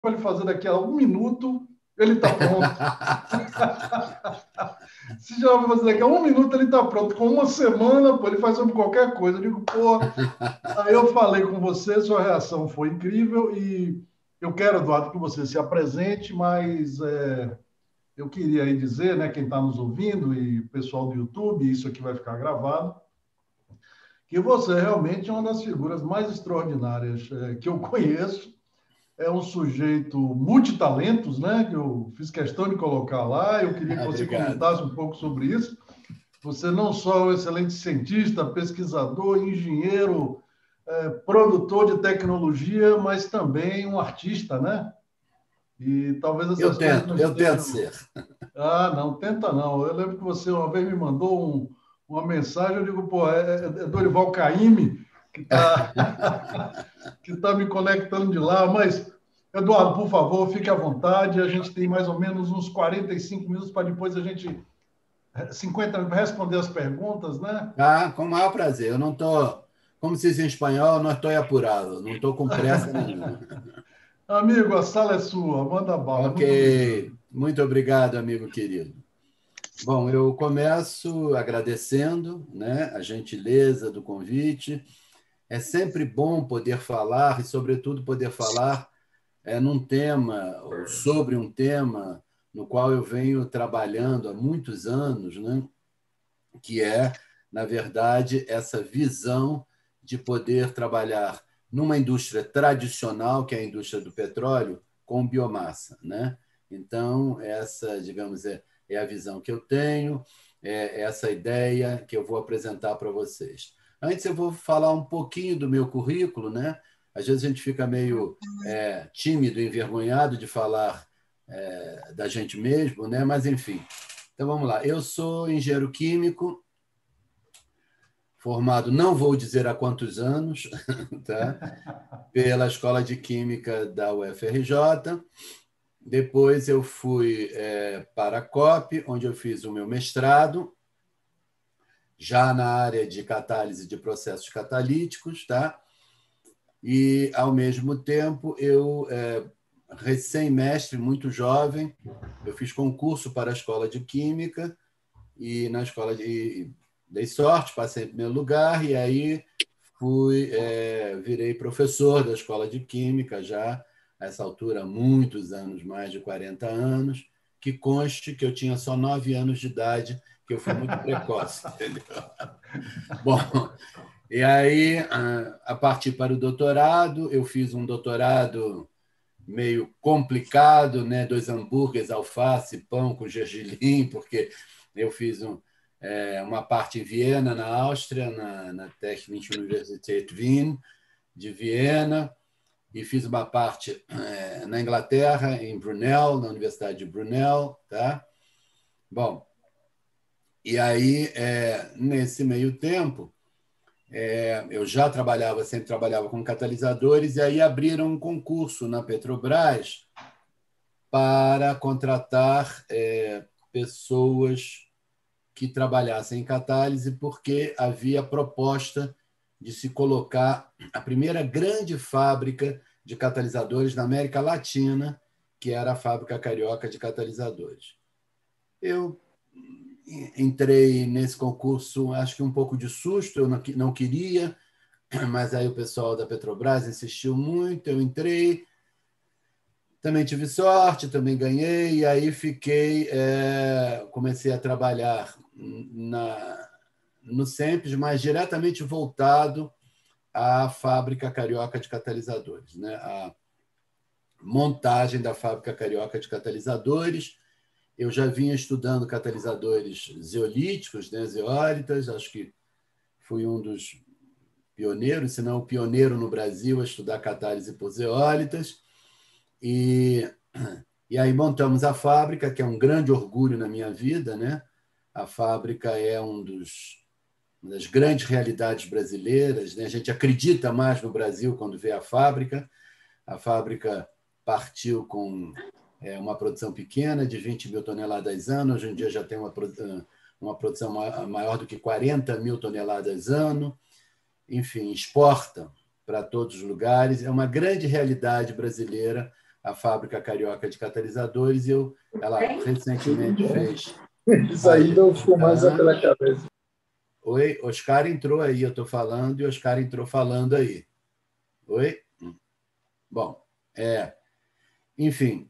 para ele fazer daqui a um minuto, ele está pronto. Se já vai fazer daqui a um minuto, ele está pronto. Com uma semana, pô, ele faz sobre qualquer coisa. Eu digo, pô. Aí eu falei com você, sua reação foi incrível e eu quero, Eduardo, que você se apresente, mas eu queria aí dizer, né, quem está nos ouvindo e o pessoal do YouTube, isso aqui vai ficar gravado, que você realmente é uma das figuras mais extraordinárias que eu conheço. É um sujeito multitalentos, né? Que eu fiz questão de colocar lá. Eu queria que você Obrigado. comentasse um pouco sobre isso. Você não só é um excelente cientista, pesquisador, engenheiro, produtor de tecnologia, mas também um artista, né? E talvez essas coisas não Eu tento estejam. ser. Ah, não, tenta não. Eu lembro que você uma vez me mandou uma mensagem, eu digo, pô, é Dorival Caymmi que está que tá me conectando de lá, mas, Eduardo, por favor, fique à vontade, a gente tem mais ou menos uns 45 minutos para depois a gente 50 responder as perguntas, né? Tá? Com o maior prazer. Eu não estou, como se diz em espanhol, não estou apurado, não estou com pressa nenhuma. Amigo, a sala é sua, manda bala, Ok, muito obrigado. muito obrigado, amigo querido. Bom, eu começo agradecendo, né, a gentileza do convite. É sempre bom poder falar e, sobretudo, poder falar num tema ou sobre um tema no qual eu venho trabalhando há muitos anos, né, que é, na verdade, essa visão de poder trabalhar numa indústria tradicional, que é a indústria do petróleo, com biomassa, né? Então, essa, digamos, é a visão que eu tenho, é essa ideia que eu vou apresentar para vocês. Antes, eu vou falar um pouquinho do meu currículo, né? Às vezes a gente fica meio tímido, envergonhado de falar da gente mesmo, né? Mas, enfim. Então, vamos lá. Eu sou engenheiro químico, formado, não vou dizer há quantos anos, tá? Pela Escola de Química da UFRJ. Depois eu fui para a COP, onde eu fiz o meu mestrado, já na área de catálise de processos catalíticos, tá? E, ao mesmo tempo, eu, recém-mestre, muito jovem, eu fiz concurso para a Escola de Química e na escola dei sorte, passei em primeiro lugar e aí virei professor da Escola de Química já a essa altura, há muitos anos, mais de 40 anos, que conste que eu tinha só 9 anos de idade, que eu fui muito precoce, entendeu? Bom, e aí, a partir para o doutorado, eu fiz um doutorado meio complicado, né? 2 hambúrgueres, alface, pão com gergelim, porque eu fiz uma parte em Viena, na Áustria, na Technische Universität Wien, de Viena, e fiz uma parte na Inglaterra, em Brunel, na Universidade de Brunel. Tá? Bom, e aí, nesse meio tempo, eu já trabalhava, sempre trabalhava com catalisadores, e aí abriram um concurso na Petrobras para contratar pessoas que trabalhassem em catálise, porque havia proposta de se colocar a primeira grande fábrica de catalisadores na América Latina, que era a Fábrica Carioca de Catalisadores. Eu entrei nesse concurso, acho que um pouco de susto, eu não queria, mas aí o pessoal da Petrobras insistiu muito, eu entrei, também tive sorte, também ganhei, e aí comecei a trabalhar no SEMPES, mas diretamente voltado à Fábrica Carioca de Catalisadores, né? A montagem da Fábrica Carioca de Catalisadores. Eu já vinha estudando catalisadores zeolíticos, né? Zeólitas, acho que fui um dos pioneiros, se não o pioneiro no Brasil a estudar catálise por zeólitas. E aí montamos a fábrica, que é um grande orgulho na minha vida, né? A fábrica é uma das grandes realidades brasileiras, né? A gente acredita mais no Brasil quando vê a fábrica. A fábrica partiu com uma produção pequena, de 20 mil toneladas ano, hoje em dia já tem uma produção maior do que 40 mil toneladas ano. Enfim, exporta para todos os lugares. É uma grande realidade brasileira a Fábrica Carioca de Catalisadores, e ela recentemente fez... Isso aí deu fumaça pela cabeça. Oi, Oscar entrou aí, eu estou falando, e Oscar entrou falando aí. Oi? Bom, enfim,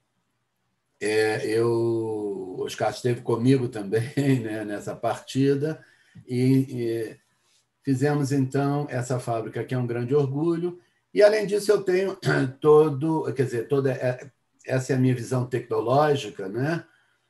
o Oscar esteve comigo também, né, nessa partida, e fizemos, então, essa fábrica, que é um grande orgulho, e, além disso, eu tenho toda essa é a minha visão tecnológica, né?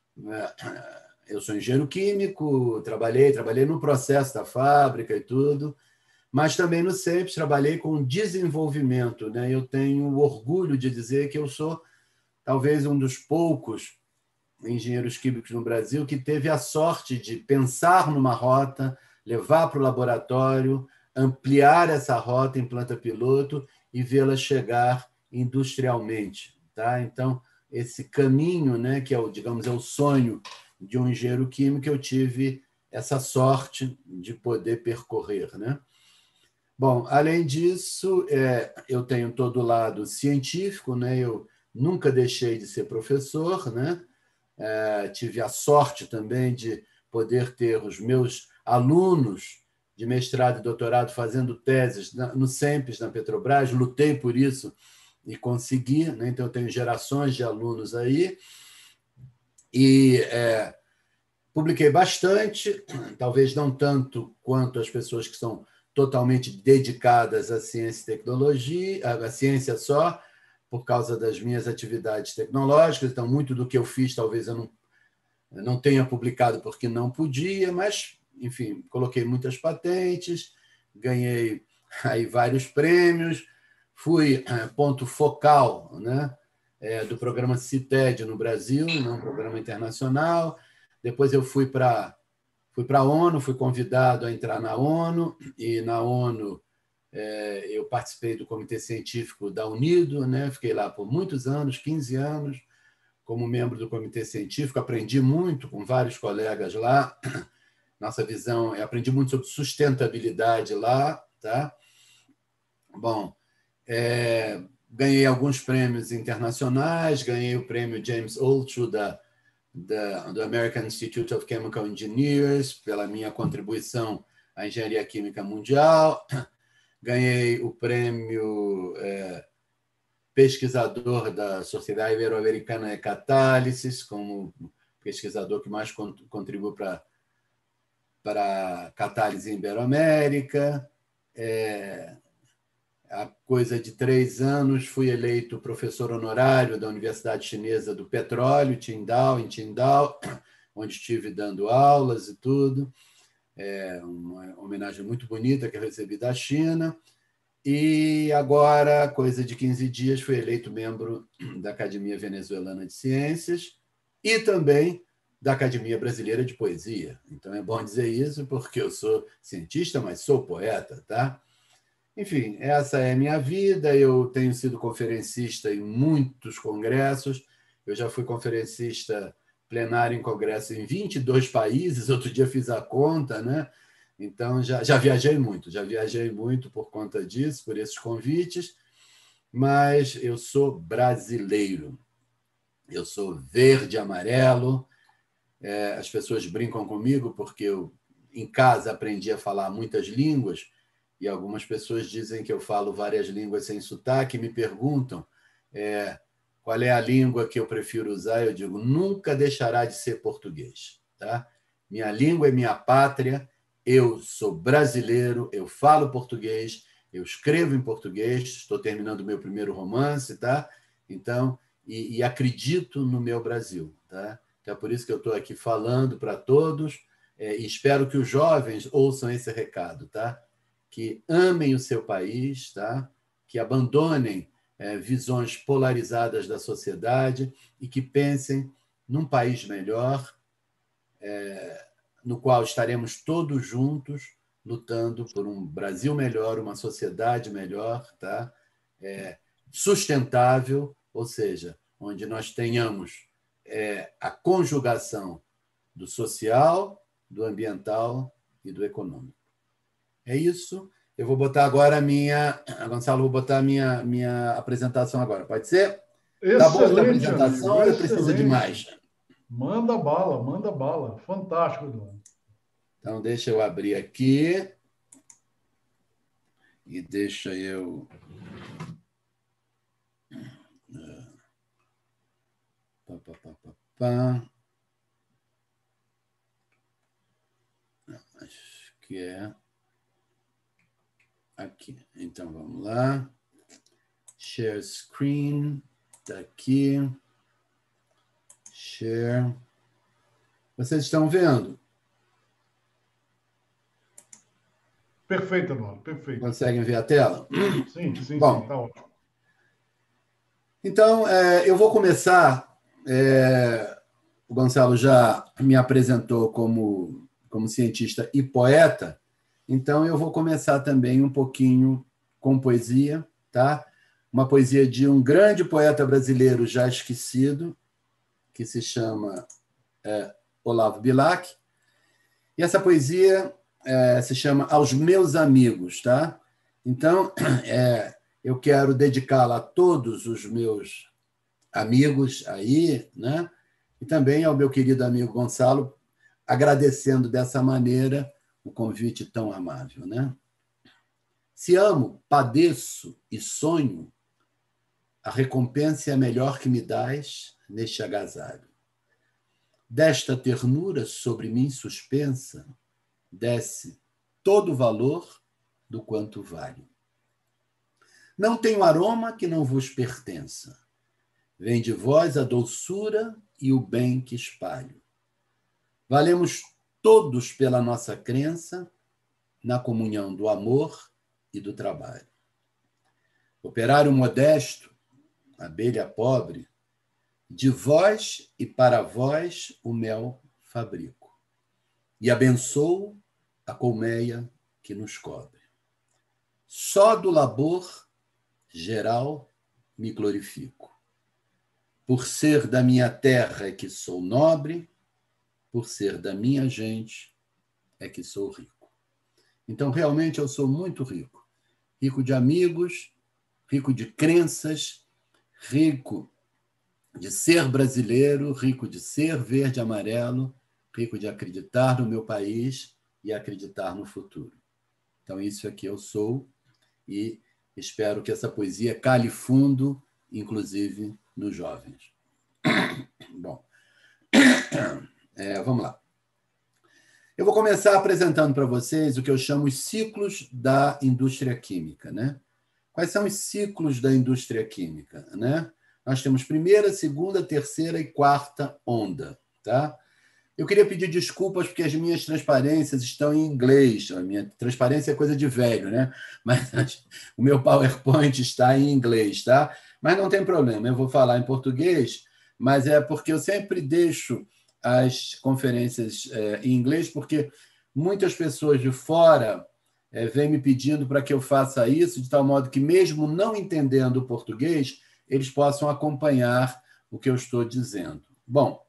Eu sou engenheiro químico, trabalhei no processo da fábrica e tudo, mas também no CEPS trabalhei com desenvolvimento, né? Eu tenho orgulho de dizer que eu sou talvez um dos poucos engenheiros químicos no Brasil que teve a sorte de pensar numa rota, levar para o laboratório, ampliar essa rota em planta piloto e vê-la chegar industrialmente, tá? Então, esse caminho, né, que é digamos, é o sonho de um engenheiro químico, eu tive essa sorte de poder percorrer, né? Bom, além disso, eu tenho todo o lado científico, né? Eu nunca deixei de ser professor, né? Tive a sorte também de poder ter os meus alunos de mestrado e doutorado fazendo teses no CEMPES, na Petrobras, lutei por isso e consegui, né? Então eu tenho gerações de alunos aí, e publiquei bastante, talvez não tanto quanto as pessoas que são totalmente dedicadas à ciência e tecnologia, à ciência só, por causa das minhas atividades tecnológicas. Então, muito do que eu fiz, talvez eu não tenha publicado porque não podia, mas, enfim, coloquei muitas patentes, ganhei aí vários prêmios, fui ponto focal, né, do programa CITED no Brasil, um programa internacional. Depois eu fui para a ONU, fui convidado a entrar na ONU, e na ONU eu participei do comitê científico da UNIDO, né? Fiquei lá por muitos anos, 15 anos, como membro do comitê científico, aprendi muito com vários colegas lá. Nossa visão, eu aprendi muito sobre sustentabilidade lá, tá? Bom, ganhei alguns prêmios internacionais, ganhei o prêmio James Altucher do American Institute of Chemical Engineers pela minha contribuição à engenharia química mundial. Ganhei o prêmio pesquisador da Sociedade Ibero-Americana de Catálisis, como pesquisador que mais contribuiu para a catálise em Iberoamérica. Há coisa de 3 anos, fui eleito professor honorário da Universidade Chinesa do Petróleo, em Qingdao, onde estive dando aulas e tudo. Uma homenagem muito bonita que eu recebi da China. E agora, coisa de 15 dias, fui eleito membro da Academia Venezuelana de Ciências e também da Academia Brasileira de Poesia. Então, é bom dizer isso, porque eu sou cientista, mas sou poeta, tá? Enfim, essa é a minha vida. Eu tenho sido conferencista em muitos congressos. Eu já fui conferencista plenário em congresso em 22 países. Outro dia fiz a conta, né? Então, já viajei muito por conta disso, por esses convites, mas eu sou brasileiro. Eu sou verde e amarelo. As pessoas brincam comigo porque eu, em casa, aprendi a falar muitas línguas, e algumas pessoas dizem que eu falo várias línguas sem sotaque, e me perguntam qual é a língua que eu prefiro usar. Eu digo, nunca deixará de ser português, tá? Minha língua é minha pátria, eu sou brasileiro, eu falo português, eu escrevo em português, estou terminando o meu primeiro romance, tá? Então, e acredito no meu Brasil, tá? Então, é por isso que eu estou aqui falando para todos, e espero que os jovens ouçam esse recado, tá? Que amem o seu país, tá? Que abandonem visões polarizadas da sociedade e que pensem num país melhor, no qual estaremos todos juntos lutando por um Brasil melhor, uma sociedade melhor, tá? Sustentável, ou seja, onde nós tenhamos a conjugação do social, do ambiental e do econômico. É isso. Eu vou botar agora Gonçalo, vou botar a minha apresentação agora. Pode ser? Tá bom essa Excelente, apresentação amigo, ou precisa de excelente. mais? Manda bala, manda bala. Fantástico, Eduardo. Então, deixa eu abrir aqui e deixa eu... Pá, pá, pá, pá, pá. Acho que é aqui. Então, vamos lá. Share screen. Está aqui. Share. Vocês estão vendo? Perfeito, Eduardo, perfeito. Conseguem ver a tela? Sim, sim, sim, Bom, tá ótimo. então, eu vou começar. O Gonçalo já me apresentou como cientista e poeta, então eu vou começar também um pouquinho com poesia, tá? Uma poesia de um grande poeta brasileiro já esquecido, que se chama Olavo Bilac. E essa poesia se chama Aos Meus Amigos, tá? Então, eu quero dedicá-la a todos os meus amigos aí, né? E também ao meu querido amigo Gonçalo, agradecendo dessa maneira o convite tão amável, né? Se amo, padeço e sonho, a recompensa é a melhor que me dás neste agasalho. Desta ternura sobre mim suspensa, desce todo o valor do quanto vale. Não tenho aroma que não vos pertença. Vem de vós a doçura e o bem que espalho. Valemos todos pela nossa crença na comunhão do amor e do trabalho. Operário modesto, abelha pobre, de vós e para vós o mel fabrico. E abençoo a colmeia que nos cobre. Só do labor geral me glorifico. Por ser da minha terra é que sou nobre, por ser da minha gente é que sou rico. Então, realmente, eu sou muito rico. Rico de amigos, rico de crenças, rico de ser brasileiro, rico de ser verde e amarelo, rico de acreditar no meu país e acreditar no futuro. Então, isso é que eu sou e espero que essa poesia cale fundo, inclusive nos jovens. Bom, vamos lá. Eu vou começar apresentando para vocês o que eu chamo os ciclos da indústria química, né? Quais são os ciclos da indústria química, né? Nós temos primeira, segunda, terceira e quarta onda, tá? Eu queria pedir desculpas porque as minhas transparências estão em inglês. A minha transparência é coisa de velho, né? Mas o meu PowerPoint está em inglês, tá? Mas não tem problema, eu vou falar em português, mas é porque eu sempre deixo as conferências em inglês, porque muitas pessoas de fora vêm me pedindo para que eu faça isso, de tal modo que, mesmo não entendendo o português, eles possam acompanhar o que eu estou dizendo. Bom,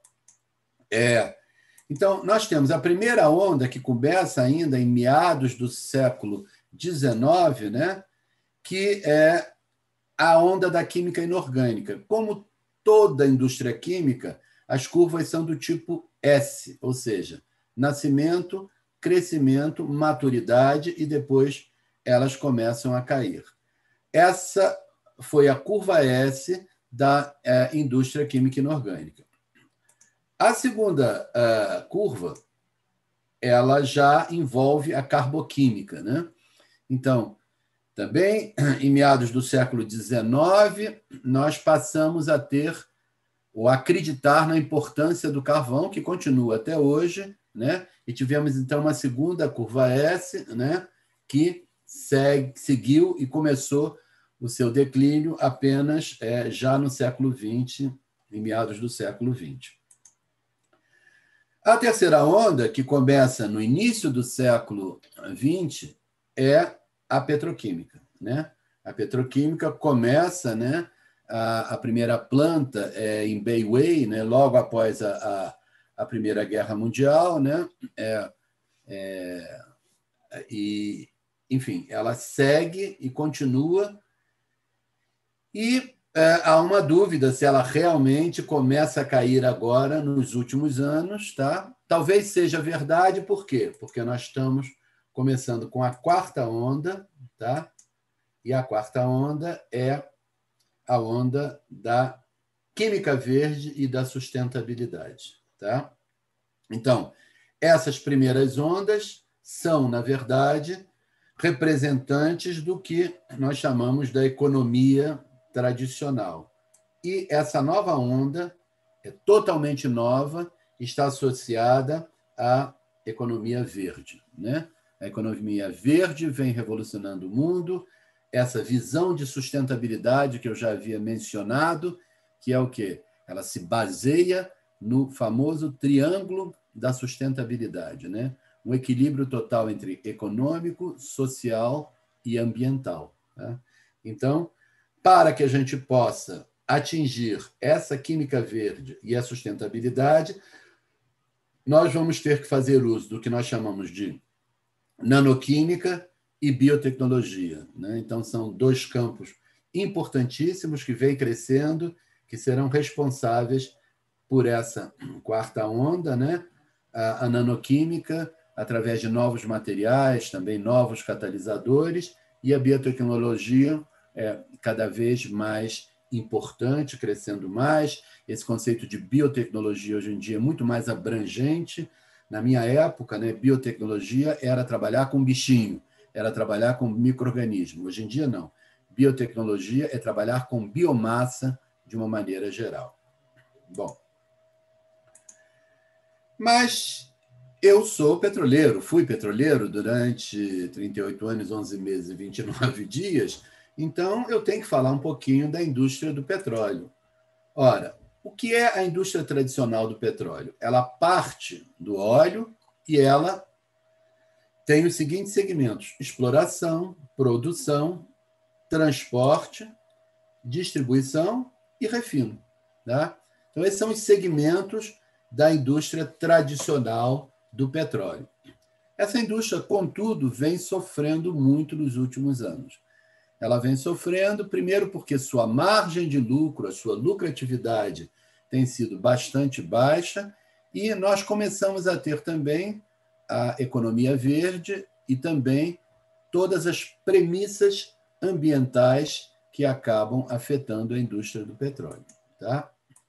então, nós temos a primeira onda, que começa ainda em meados do século XIX, né? Que é a onda da química inorgânica. Como toda a indústria química, as curvas são do tipo S, ou seja, nascimento, crescimento, maturidade, e depois elas começam a cair. Essa foi a curva S da indústria química inorgânica. A segunda curva, ela já envolve a carboquímica, né? Então, também, em meados do século XIX, nós passamos a ter ou acreditar na importância do carvão, que continua até hoje, né? E tivemos, então, uma segunda curva S, né? Que seguiu e começou o seu declínio apenas já no século XX, em meados do século XX. A terceira onda, que começa no início do século XX, é a petroquímica, né? A petroquímica começa, né? A primeira planta em Bayway, né? Logo após a Primeira Guerra Mundial, né? E, enfim, ela segue e continua. E Há uma dúvida se ela realmente começa a cair agora, nos últimos anos. Tá? Talvez seja verdade, por quê? Porque nós estamos começando com a quarta onda, tá? E a quarta onda é a onda da química verde e da sustentabilidade. Tá? Então, essas primeiras ondas são, na verdade, representantes do que nós chamamos da economia tradicional. E essa nova onda é totalmente nova, está associada à economia verde, né? A economia verde vem revolucionando o mundo, essa visão de sustentabilidade que eu já havia mencionado, que é o quê? Ela se baseia no famoso triângulo da sustentabilidade, né? Um equilíbrio total entre econômico, social e ambiental. Tá? Então, para que a gente possa atingir essa química verde e a sustentabilidade, nós vamos ter que fazer uso do que nós chamamos de nanoquímica e biotecnologia. Né? Então, são dois campos importantíssimos que vêm crescendo, que serão responsáveis por essa quarta onda, né? A nanoquímica, através de novos materiais, também novos catalisadores, e a biotecnologia cada vez mais importante, crescendo mais. Esse conceito de biotecnologia hoje em dia é muito mais abrangente. Na minha época, né, biotecnologia era trabalhar com bichinho, era trabalhar com micro-organismo. Hoje em dia, não. Biotecnologia é trabalhar com biomassa de uma maneira geral. Bom, mas eu sou petroleiro, fui petroleiro durante 38 anos, 11 meses e 29 dias, então eu tenho que falar um pouquinho da indústria do petróleo. Ora, o que é a indústria tradicional do petróleo? Ela parte do óleo e ela tem os seguintes segmentos: exploração, produção, transporte, distribuição e refino. Tá? Então, esses são os segmentos da indústria tradicional do petróleo. Essa indústria, contudo, vem sofrendo muito nos últimos anos. Ela vem sofrendo, primeiro, porque sua margem de lucro, a sua lucratividade tem sido bastante baixa, e nós começamos a ter também a economia verde e também todas as premissas ambientais que acabam afetando a indústria do petróleo. Tá?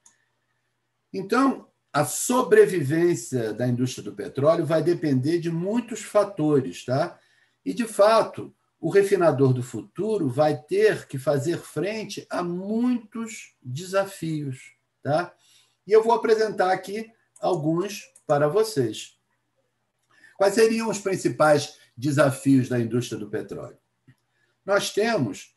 Então, a sobrevivência da indústria do petróleo vai depender de muitos fatores. Tá? E, de fato, o refinador do futuro vai ter que fazer frente a muitos desafios. Tá? E eu vou apresentar aqui alguns para vocês. Quais seriam os principais desafios da indústria do petróleo? Nós temos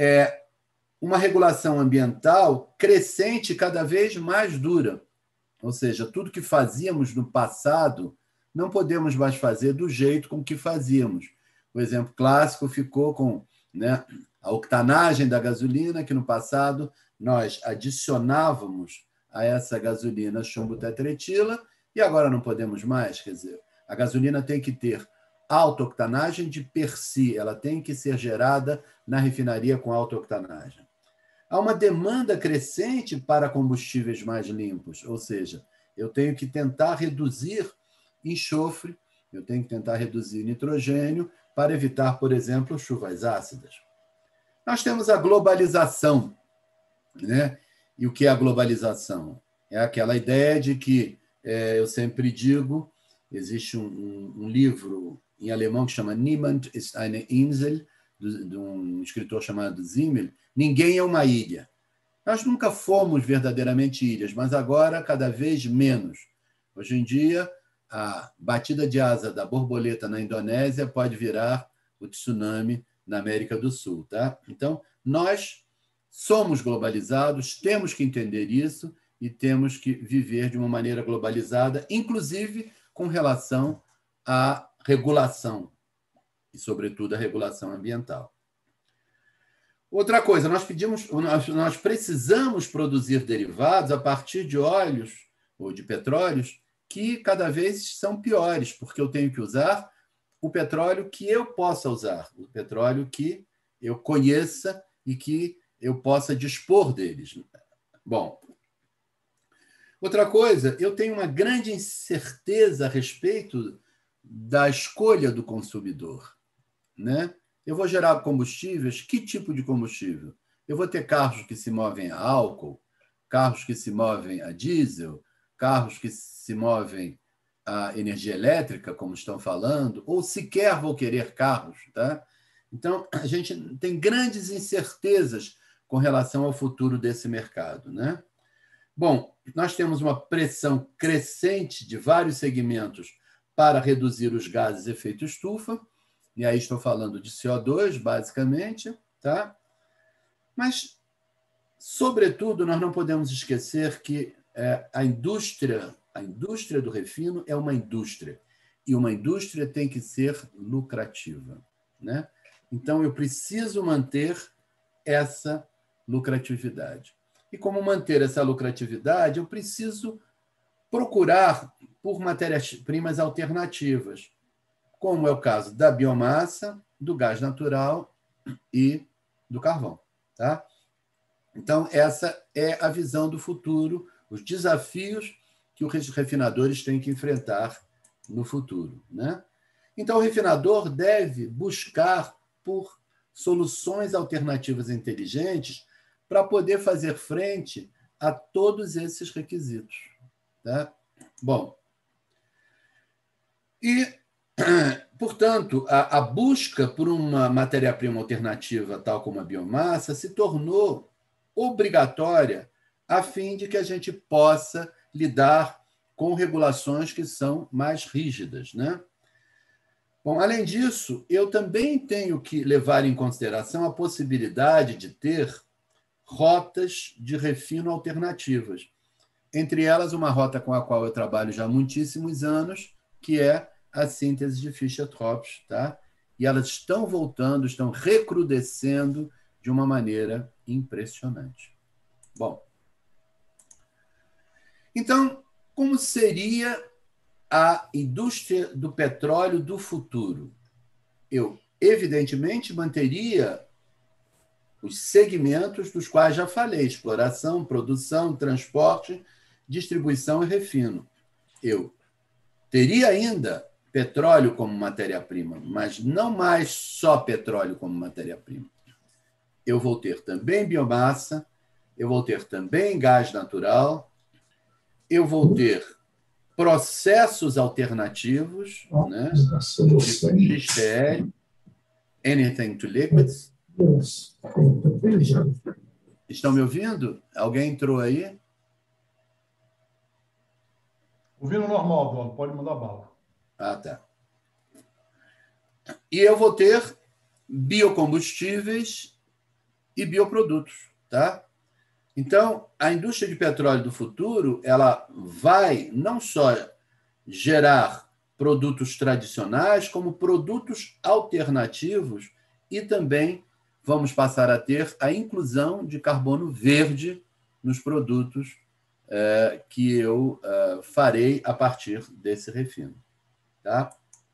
uma regulação ambiental crescente, cada vez mais dura. Ou seja, tudo que fazíamos no passado não podemos mais fazer do jeito com que fazíamos. O exemplo clássico ficou com, né, a octanagem da gasolina, que no passado nós adicionávamos a essa gasolina chumbo tetretila, e agora não podemos mais. Quer dizer, a gasolina tem que ter alta octanagem de per si, ela tem que ser gerada na refinaria com alta octanagem. Há uma demanda crescente para combustíveis mais limpos, ou seja, eu tenho que tentar reduzir enxofre, eu tenho que tentar reduzir nitrogênio para evitar, por exemplo, chuvas ácidas. Nós temos a globalização, né? E o que é a globalização? É aquela ideia de que, eu sempre digo, existe um livro em alemão que chama Niemand ist eine Insel, de um escritor chamado Simmel. Ninguém é uma ilha. Nós nunca fomos verdadeiramente ilhas, mas agora cada vez menos. Hoje em dia, a batida de asa da borboleta na Indonésia pode virar o tsunami na América do Sul. Tá? Então, nós somos globalizados, temos que entender isso e temos que viver de uma maneira globalizada, inclusive com relação à regulação, e, sobretudo, a regulação ambiental. Outra coisa, nós precisamos produzir derivados a partir de óleos ou de petróleos que cada vez são piores, porque eu tenho que usar o petróleo que eu possa usar, o petróleo que eu conheça e que eu possa dispor deles. Bom, outra coisa, eu tenho uma grande incerteza a respeito da escolha do consumidor, né? Eu vou gerar combustíveis, que tipo de combustível? Eu vou ter carros que se movem a álcool, carros que se movem a diesel, carros que se movem a energia elétrica, como estão falando, ou sequer vou querer carros, tá? Então, a gente tem grandes incertezas com relação ao futuro desse mercado, né? Bom, nós temos uma pressão crescente de vários segmentos para reduzir os gases de efeito estufa, e aí estou falando de CO2, basicamente, tá? Mas, sobretudo, nós não podemos esquecer que a indústria do refino é uma indústria, e uma indústria tem que ser lucrativa, né? Então, eu preciso manter essa lucratividade. E como manter essa lucratividade, eu preciso procurar por matérias-primas alternativas, como é o caso da biomassa, do gás natural e do carvão, tá? Então, essa é a visão do futuro, os desafios que os refinadores têm que enfrentar no futuro, né? Então, o refinador deve buscar por soluções alternativas inteligentes para poder fazer frente a todos esses requisitos, tá? Bom, e, portanto, a busca por uma matéria-prima alternativa, tal como a biomassa, se tornou obrigatória a fim de que a gente possa lidar com regulações que são mais rígidas, né? Bom, além disso, eu também tenho que levar em consideração a possibilidade de ter rotas de refino alternativas. Entre elas, uma rota com a qual eu trabalho já há muitíssimos anos, que é a síntese de Fischer-Tropsch, tá? E elas estão voltando, estão recrudescendo de uma maneira impressionante. Bom, então, como seria a indústria do petróleo do futuro? Eu, evidentemente, manteria os segmentos dos quais já falei: exploração, produção, transporte, distribuição e refino. Eu teria ainda petróleo como matéria-prima, mas não mais só petróleo como matéria-prima. Eu vou ter também biomassa, eu vou ter também gás natural, eu vou ter processos alternativos, né? Tipo XPL, Anything to Liquids. Estão me ouvindo? Alguém entrou aí? Ouvindo normal, Eduardo, pode mandar bala. Ah, tá. E eu vou ter biocombustíveis e bioprodutos, tá? Então, a indústria de petróleo do futuro, ela vai não só gerar produtos tradicionais, como produtos alternativos, e também vamos passar a ter a inclusão de carbono verde nos produtos que eu farei a partir desse refino, tá?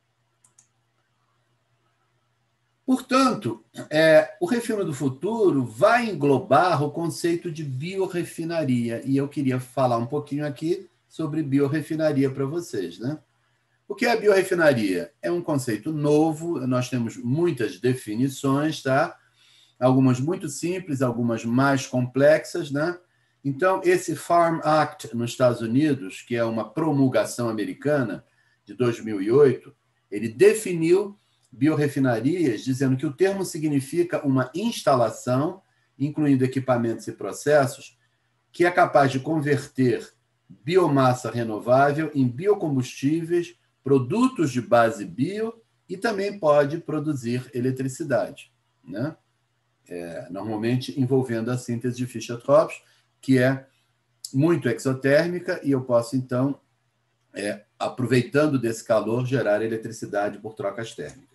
Portanto, o refino do futuro vai englobar o conceito de biorefinaria, e eu queria falar um pouquinho aqui sobre biorefinaria para vocês, né? O que é a biorefinaria? É um conceito novo, nós temos muitas definições, tá? Algumas muito simples, algumas mais complexas, né? Então, esse Farm Act nos Estados Unidos, que é uma promulgação americana de 2008, ele definiu biorefinarias, dizendo que o termo significa uma instalação, incluindo equipamentos e processos, que é capaz de converter biomassa renovável em biocombustíveis, produtos de base bio e também pode produzir eletricidade, né? Normalmente envolvendo a síntese de Fischer-Tropsch, que é muito exotérmica, e eu posso, então, aproveitando desse calor, gerar eletricidade por trocas térmicas.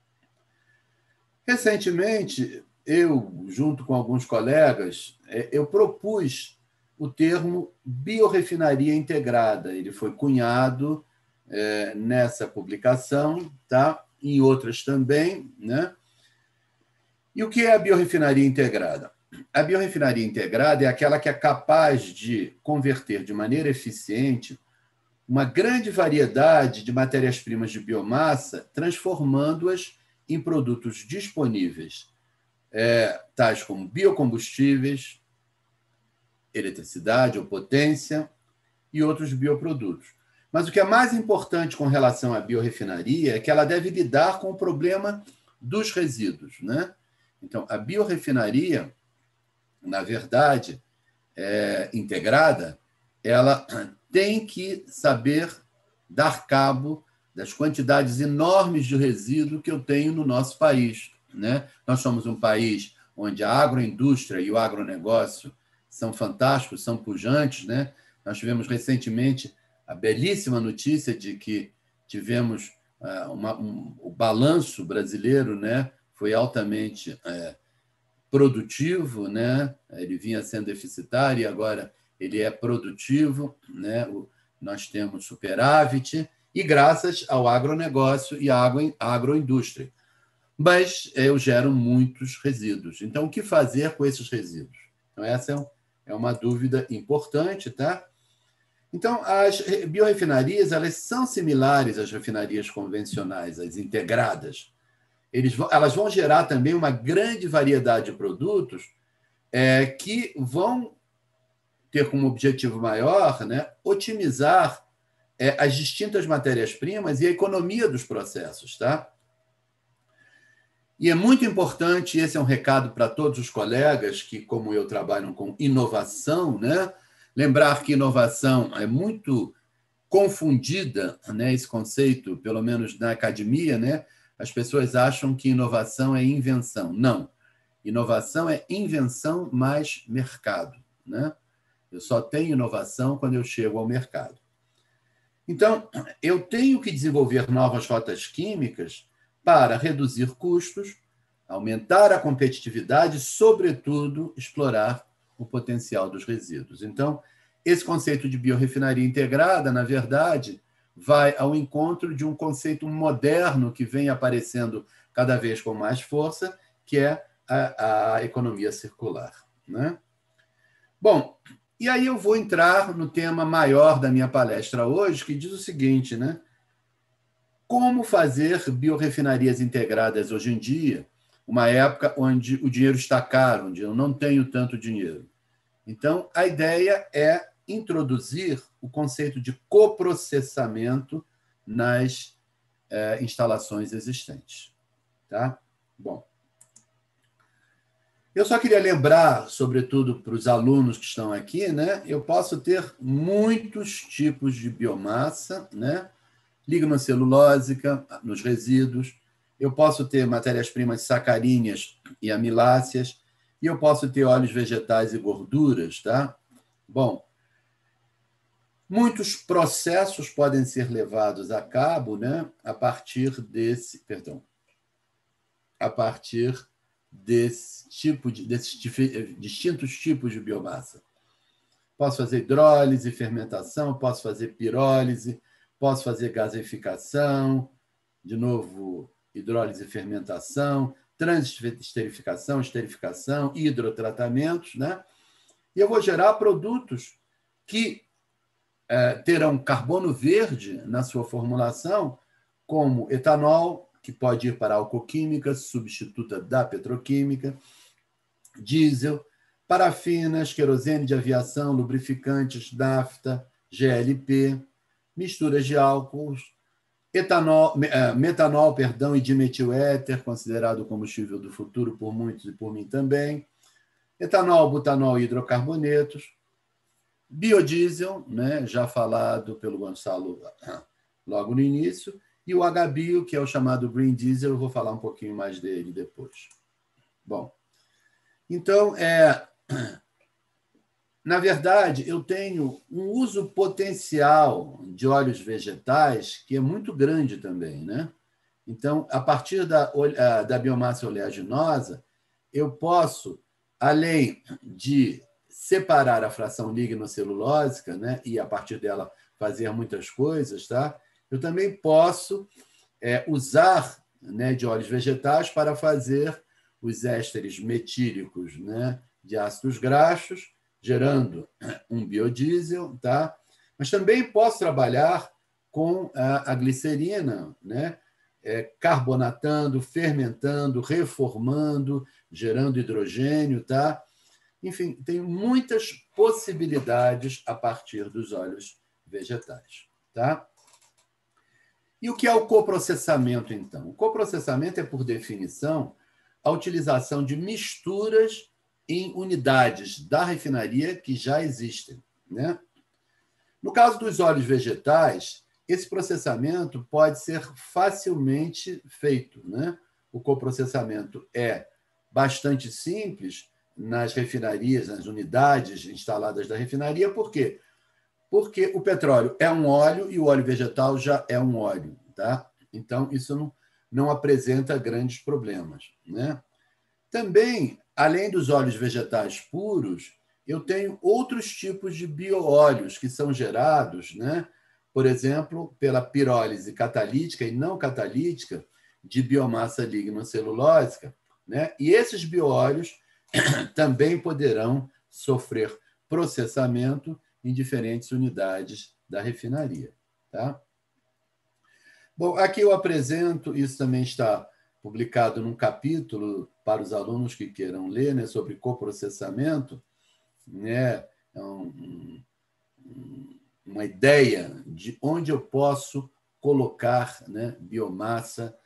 Recentemente, eu, junto com alguns colegas, eu propus o termo biorefinaria integrada. Ele foi cunhado nessa publicação, tá? Em outras também, né? E o que é a biorefinaria integrada? a biorefinaria integrada é aquela que é capaz de converter de maneira eficiente uma grande variedade de matérias-primas de biomassa, transformando-as em produtos disponíveis, tais como biocombustíveis, eletricidade ou potência e outros bioprodutos. Mas o que é mais importante com relação à biorefinaria é que ela deve lidar com o problema dos resíduos, né? Então, a biorefinaria, na verdade, integrada, ela tem que saber dar cabo das quantidades enormes de resíduo que eu tenho no nosso país, né? Nós somos um país onde a agroindústria e o agronegócio são fantásticos, são pujantes, né? Nós tivemos recentemente a belíssima notícia de que tivemos o balanço brasileiro, né? Foi altamente produtivo, né? Ele vinha sendo deficitário e agora ele é produtivo, né? Nós temos superávit e graças ao agronegócio e à agroindústria. Mas eu gero muitos resíduos. Então, o que fazer com esses resíduos? Então, essa é uma dúvida importante, tá? Então, as biorefinarias, elas são similares às refinarias convencionais, as integradas. Elas vão gerar também uma grande variedade de produtos que vão ter como objetivo maior, né, otimizar as distintas matérias-primas e a economia dos processos. Tá? E é muito importante, esse é um recado para todos os colegas que, como eu, trabalham com inovação, né, lembrar que inovação é muito confundida, né, esse conceito, pelo menos na academia, né, as pessoas acham que inovação é invenção. Não. Inovação é invenção mais mercado, né? Eu só tenho inovação quando eu chego ao mercado. Então, eu tenho que desenvolver novas rotas químicas para reduzir custos, aumentar a competitividade e, sobretudo, explorar o potencial dos resíduos. Então, esse conceito de biorefinaria integrada, na verdade, vai ao encontro de um conceito moderno que vem aparecendo cada vez com mais força, que é a economia circular. Né? Bom, e aí eu vou entrar no tema maior da minha palestra hoje, que diz o seguinte, né? Como fazer biorefinarias integradas hoje em dia, uma época onde o dinheiro está caro, onde eu não tenho tanto dinheiro. Então, a ideia é introduzir o conceito de coprocessamento nas instalações existentes. Tá? Bom, eu só queria lembrar, sobretudo para os alunos que estão aqui, né? Eu posso ter muitos tipos de biomassa, né? Lignocelulósica, nos resíduos, eu posso ter matérias-primas sacaríneas e amiláceas, e eu posso ter óleos vegetais e gorduras, tá? Bom, muitos processos podem ser levados a cabo, né, a partir desses distintos tipos de biomassa. Posso fazer hidrólise, fermentação, posso fazer pirólise, posso fazer gaseificação, de novo, hidrólise e fermentação, transesterificação, esterificação, hidrotratamentos, né? E eu vou gerar produtos que terão carbono verde na sua formulação, como etanol, que pode ir para a alcoquímica, substituta da petroquímica, diesel, parafinas, querosene de aviação, lubrificantes, nafta, GLP, misturas de álcools, metanol, e dimetiléter, considerado o combustível do futuro por muitos e por mim também, etanol, butanol e hidrocarbonetos, biodiesel, né, já falado pelo Gonçalo logo no início, e o HBio, que é o chamado Green Diesel, eu vou falar um pouquinho mais dele depois. Bom, então, na verdade, eu tenho um uso potencial de óleos vegetais que é muito grande também, né? Então, a partir da biomassa oleaginosa, eu posso, além de separar a fração lignocelulósica, né, e a partir dela fazer muitas coisas, tá? Eu também posso usar, né, de óleos vegetais para fazer os ésteres metílicos, né, de ácidos graxos, gerando um biodiesel, tá? Mas também posso trabalhar com a glicerina, né? Carbonatando, fermentando, reformando, gerando hidrogênio, tá? Enfim, tem muitas possibilidades a partir dos óleos vegetais, tá? E o que é o coprocessamento, então? O coprocessamento é, por definição, a utilização de misturas em unidades da refinaria que já existem, né? No caso dos óleos vegetais, esse processamento pode ser facilmente feito, né? O coprocessamento é bastante simples nas refinarias, nas unidades instaladas da refinaria. Por quê? Porque o petróleo é um óleo e o óleo vegetal já é um óleo, tá? Então, isso não apresenta grandes problemas, né? Também, além dos óleos vegetais puros, eu tenho outros tipos de bioóleos que são gerados, né? Por exemplo, pela pirólise catalítica e não catalítica de biomassa lignocelulósica, né? E esses bioóleos também poderão sofrer processamento em diferentes unidades da refinaria, tá? Bom, aqui eu apresento, isso também está publicado num capítulo para os alunos que queiram ler, né, sobre coprocessamento, né, uma ideia de onde eu posso colocar, né, biomassa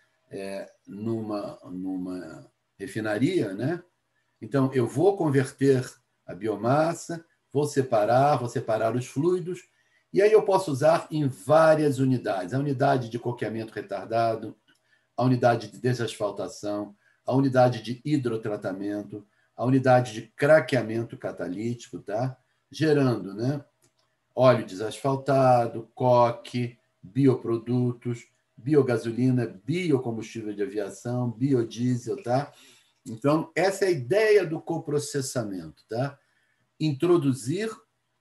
numa refinaria, né? Então, eu vou converter a biomassa, vou separar os fluidos, e aí eu posso usar em várias unidades. A unidade de coqueamento retardado, a unidade de desasfaltação, a unidade de hidrotratamento, a unidade de craqueamento catalítico, tá? Gerando, né, óleo desasfaltado, coque, bioprodutos, biogasolina, biocombustível de aviação, biodiesel, tá? Então, essa é a ideia do coprocessamento, tá? Introduzir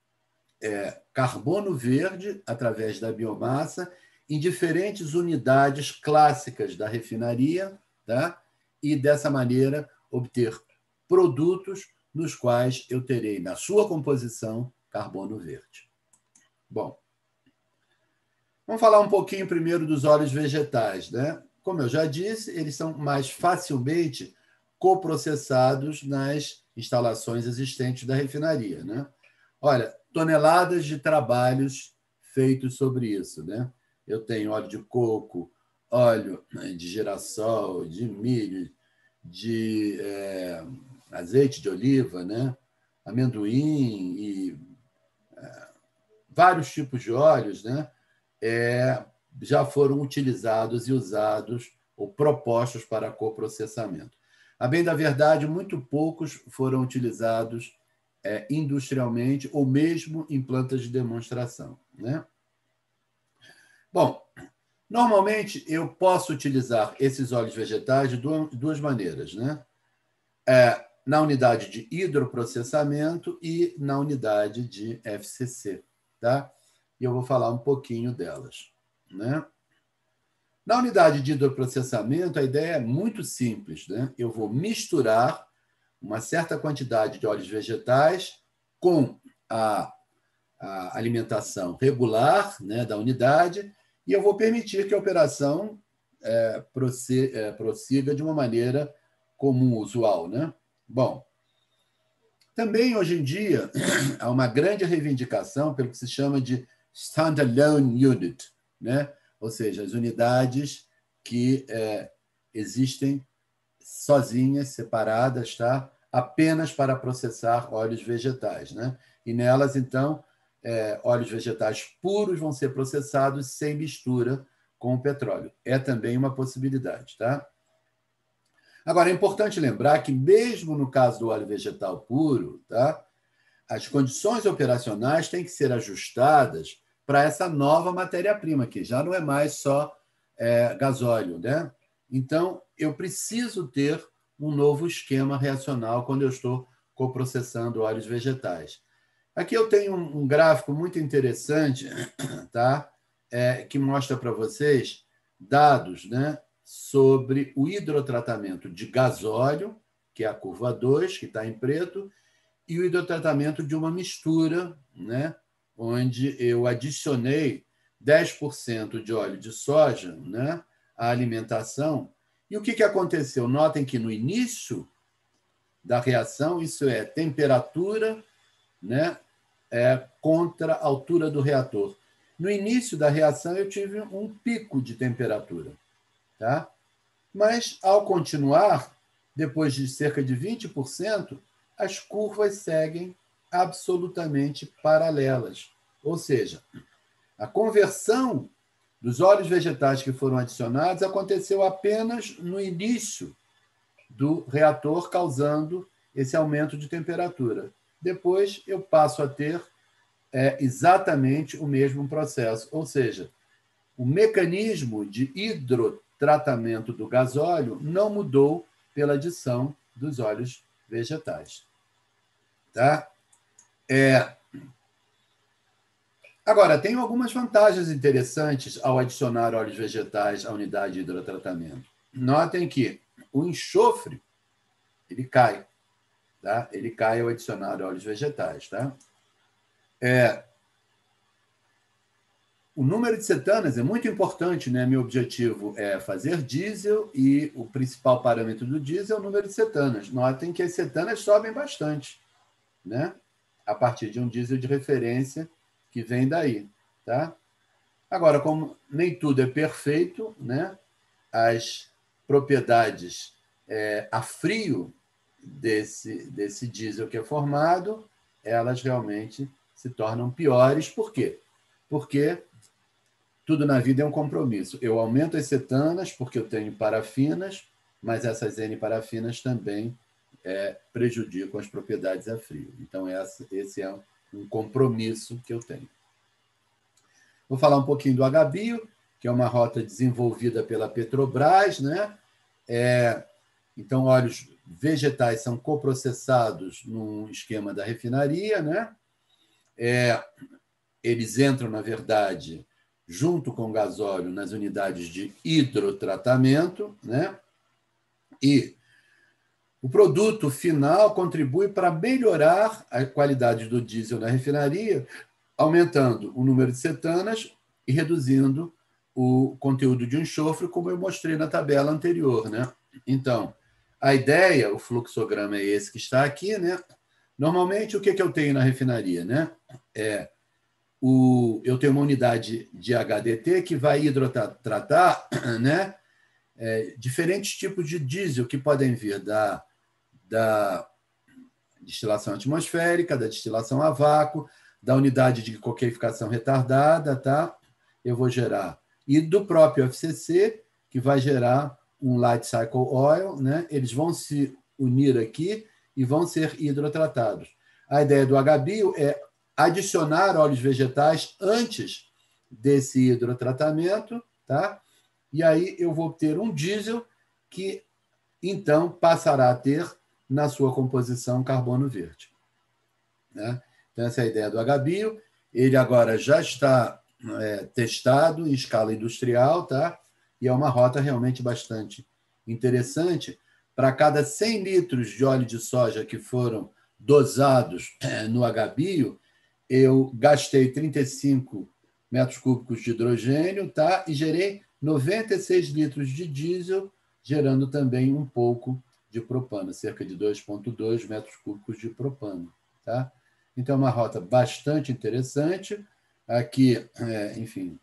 carbono verde através da biomassa em diferentes unidades clássicas da refinaria, tá? E, dessa maneira, obter produtos nos quais eu terei, na sua composição, carbono verde. Bom, vamos falar um pouquinho primeiro dos óleos vegetais, né? Como eu já disse, eles são mais facilmente coprocessados nas instalações existentes da refinaria, né? Olha, toneladas de trabalhos feitos sobre isso, né? Eu tenho óleo de coco, óleo de girassol, de milho, de azeite de oliva, né? Amendoim e vários tipos de óleos, né? Já foram utilizados e usados ou propostos para coprocessamento. A bem da verdade, muito poucos foram utilizados industrialmente ou mesmo em plantas de demonstração, né? Bom, normalmente eu posso utilizar esses óleos vegetais de duas maneiras, né? Na unidade de hidroprocessamento e na unidade de FCC, tá? E eu vou falar um pouquinho delas, né? Na unidade de hidroprocessamento, a ideia é muito simples, né? Eu vou misturar uma certa quantidade de óleos vegetais com a alimentação regular, né, da unidade, e eu vou permitir que a operação prossiga de uma maneira comum, usual, né? Bom, também hoje em dia há uma grande reivindicação pelo que se chama de standalone unit, né? Ou seja, as unidades que existem sozinhas, separadas, tá? Apenas para processar óleos vegetais, né? E nelas, então, óleos vegetais puros vão ser processados sem mistura com o petróleo. É também uma possibilidade, tá? Agora, é importante lembrar que, mesmo no caso do óleo vegetal puro, tá? As condições operacionais têm que ser ajustadas para essa nova matéria-prima, que já não é mais só gasóleo, né? Então, eu preciso ter um novo esquema reacional quando eu estou coprocessando óleos vegetais. Aqui eu tenho um gráfico muito interessante, tá? Que mostra para vocês dados, né, sobre o hidrotratamento de gasóleo, que é a curva 2, que está em preto, e o hidrotratamento de uma mistura, né, onde eu adicionei 10% de óleo de soja, né, à alimentação. E o que aconteceu? Notem que no início da reação, isso é temperatura, né, contra a altura do reator. No início da reação, eu tive um pico de temperatura. Tá? Mas, ao continuar, depois de cerca de 20%, as curvas seguem absolutamente paralelas. Ou seja, a conversão dos óleos vegetais que foram adicionados aconteceu apenas no início do reator, causando esse aumento de temperatura. Depois, eu passo a ter exatamente o mesmo processo. Ou seja, o mecanismo de hidrotratamento do gasóleo não mudou pela adição dos óleos vegetais. Tá? Agora, tem algumas vantagens interessantes ao adicionar óleos vegetais à unidade de hidrotratamento. Notem que o enxofre ele cai. Tá? Ele cai ao adicionar óleos vegetais. Tá? O número de cetanas é muito importante, né? Meu objetivo é fazer diesel e o principal parâmetro do diesel é o número de cetanas. Notem que as cetanas sobem bastante, né? A partir de um diesel de referência que vem daí, tá? Agora, como nem tudo é perfeito, né? As propriedades a frio desse diesel que é formado, elas realmente se tornam piores. Por quê? Porque tudo na vida é um compromisso. Eu aumento as cetanas porque eu tenho parafinas, mas essas N-parafinas também prejudicam as propriedades a frio. Então, esse é um compromisso que eu tenho. Vou falar um pouquinho do H-Bio, que é uma rota desenvolvida pela Petrobras, né? Então, óleos vegetais são coprocessados num esquema da refinaria, né? Eles entram, na verdade, junto com o gasóleo nas unidades de hidrotratamento, né? E o produto final contribui para melhorar a qualidade do diesel na refinaria, aumentando o número de cetanas e reduzindo o conteúdo de enxofre, como eu mostrei na tabela anterior, né? Então, a ideia, o fluxograma é esse que está aqui, né? Normalmente, o que eu tenho na refinaria, né? Eu tenho uma unidade de HDT que vai hidrotratar, né, diferentes tipos de diesel que podem vir da destilação atmosférica, da destilação a vácuo, da unidade de coqueificação retardada, tá? Eu vou gerar. E do próprio FCC, que vai gerar um Light Cycle Oil, né? Eles vão se unir aqui e vão ser hidrotratados. A ideia do H-Bio é adicionar óleos vegetais antes desse hidrotratamento, tá? E aí eu vou ter um diesel que, então, passará a ter, na sua composição, carbono verde. Né? Então, essa é a ideia do H-Bio. Ele agora já está testado em escala industrial, tá? E é uma rota realmente bastante interessante. Para cada 100 litros de óleo de soja que foram dosados no H-Bio, eu gastei 35 metros cúbicos de hidrogênio, tá? E gerei 96 litros de diesel, gerando também um pouco de propano, cerca de 2,2 metros cúbicos de propano. Tá? Então, é uma rota bastante interessante. Aqui, enfim,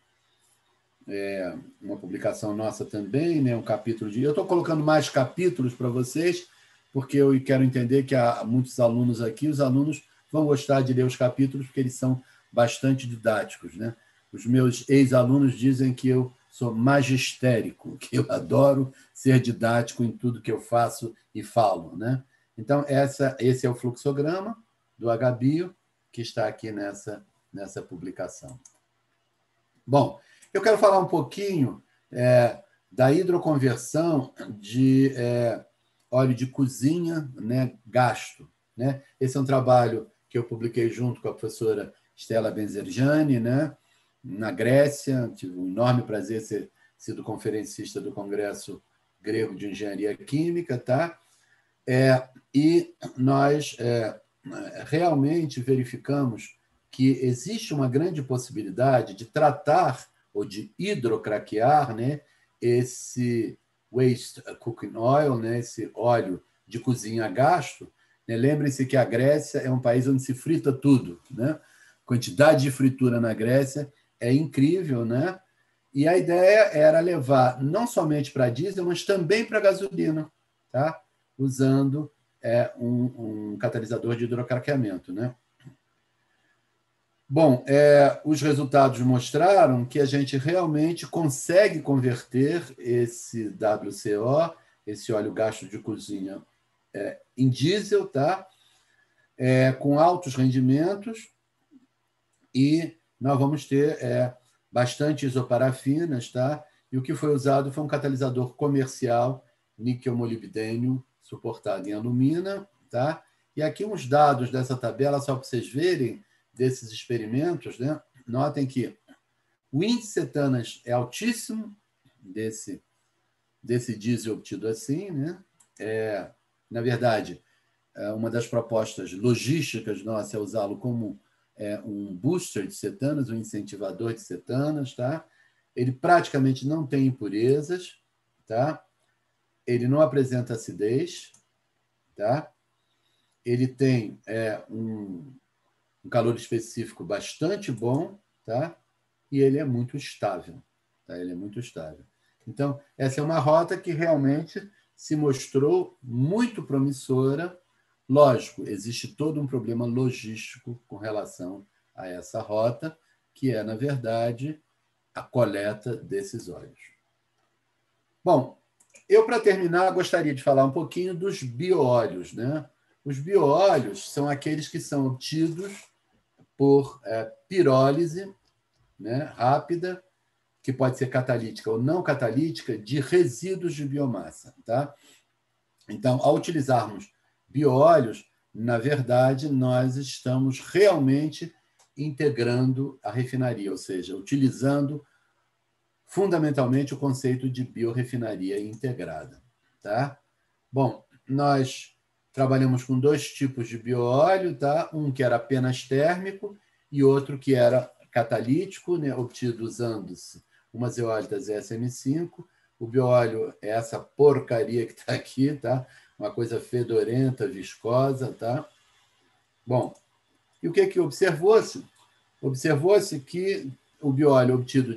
uma publicação nossa também, né? Um capítulo de... Eu estou colocando mais capítulos para vocês, porque eu quero entender que há muitos alunos aqui, os alunos vão gostar de ler os capítulos, porque eles são bastante didáticos, né? Os meus ex-alunos dizem que eu sou magistérico, que eu adoro ser didático em tudo que eu faço e falo, né? Então, esse é o fluxograma do H-Bio, que está aqui nessa publicação. Bom, eu quero falar um pouquinho da hidroconversão de óleo de cozinha, né, gasto. Né? Esse é um trabalho que eu publiquei junto com a professora Stella Benzerjani, né, na Grécia. Tive um enorme prazer de ter sido conferencista do Congresso Grego de Engenharia Química. Tá? E nós realmente verificamos que existe uma grande possibilidade de tratar ou de hidrocraquear, né, esse waste cooking oil, né, esse óleo de cozinha a gasto. Né? Lembrem-se que a Grécia é um país onde se frita tudo. Né? A quantidade de fritura na Grécia é incrível, né? E a ideia era levar não somente para diesel, mas também para gasolina, tá? Usando um catalisador de hidrocraqueamento, né? Bom, os resultados mostraram que a gente realmente consegue converter esse WCO, esse óleo gasto de cozinha, em diesel, tá? Com altos rendimentos, e nós vamos ter bastante isoparafinas, tá? E o que foi usado foi um catalisador comercial níquel-molibdênio suportado em alumina, tá? E aqui uns dados dessa tabela, só para vocês verem, desses experimentos, né? Notem que o índice cetanas é altíssimo desse diesel obtido assim, né? Na verdade, uma das propostas logísticas nossas é usá-lo como um booster de cetanas, um incentivador de cetanas, tá? Ele praticamente não tem impurezas, tá? Ele não apresenta acidez, tá? Ele tem um calor específico bastante bom, tá? E ele é muito estável, tá? Ele é muito estável. Então, essa é uma rota que realmente se mostrou muito promissora. Lógico, existe todo um problema logístico com relação a essa rota, que é, na verdade, a coleta desses óleos. Bom, eu, para terminar, gostaria de falar um pouquinho dos bioóleos, né? Os bioóleos são aqueles que são obtidos por pirólise, né, rápida, que pode ser catalítica ou não catalítica, de resíduos de biomassa. Tá? Então, ao utilizarmos bioóleos, na verdade, nós estamos realmente integrando a refinaria, ou seja, utilizando fundamentalmente o conceito de biorefinaria integrada. Tá? Bom, nós trabalhamos com 2 tipos de bioóleo, tá? Um que era apenas térmico e outro que era catalítico, né? Obtido usando-se umas eólitas SM5. O bioóleo é essa porcaria que está aqui, tá? Uma coisa fedorenta, viscosa, tá? Bom, e o que observou-se? Observou-se que o bioóleo obtido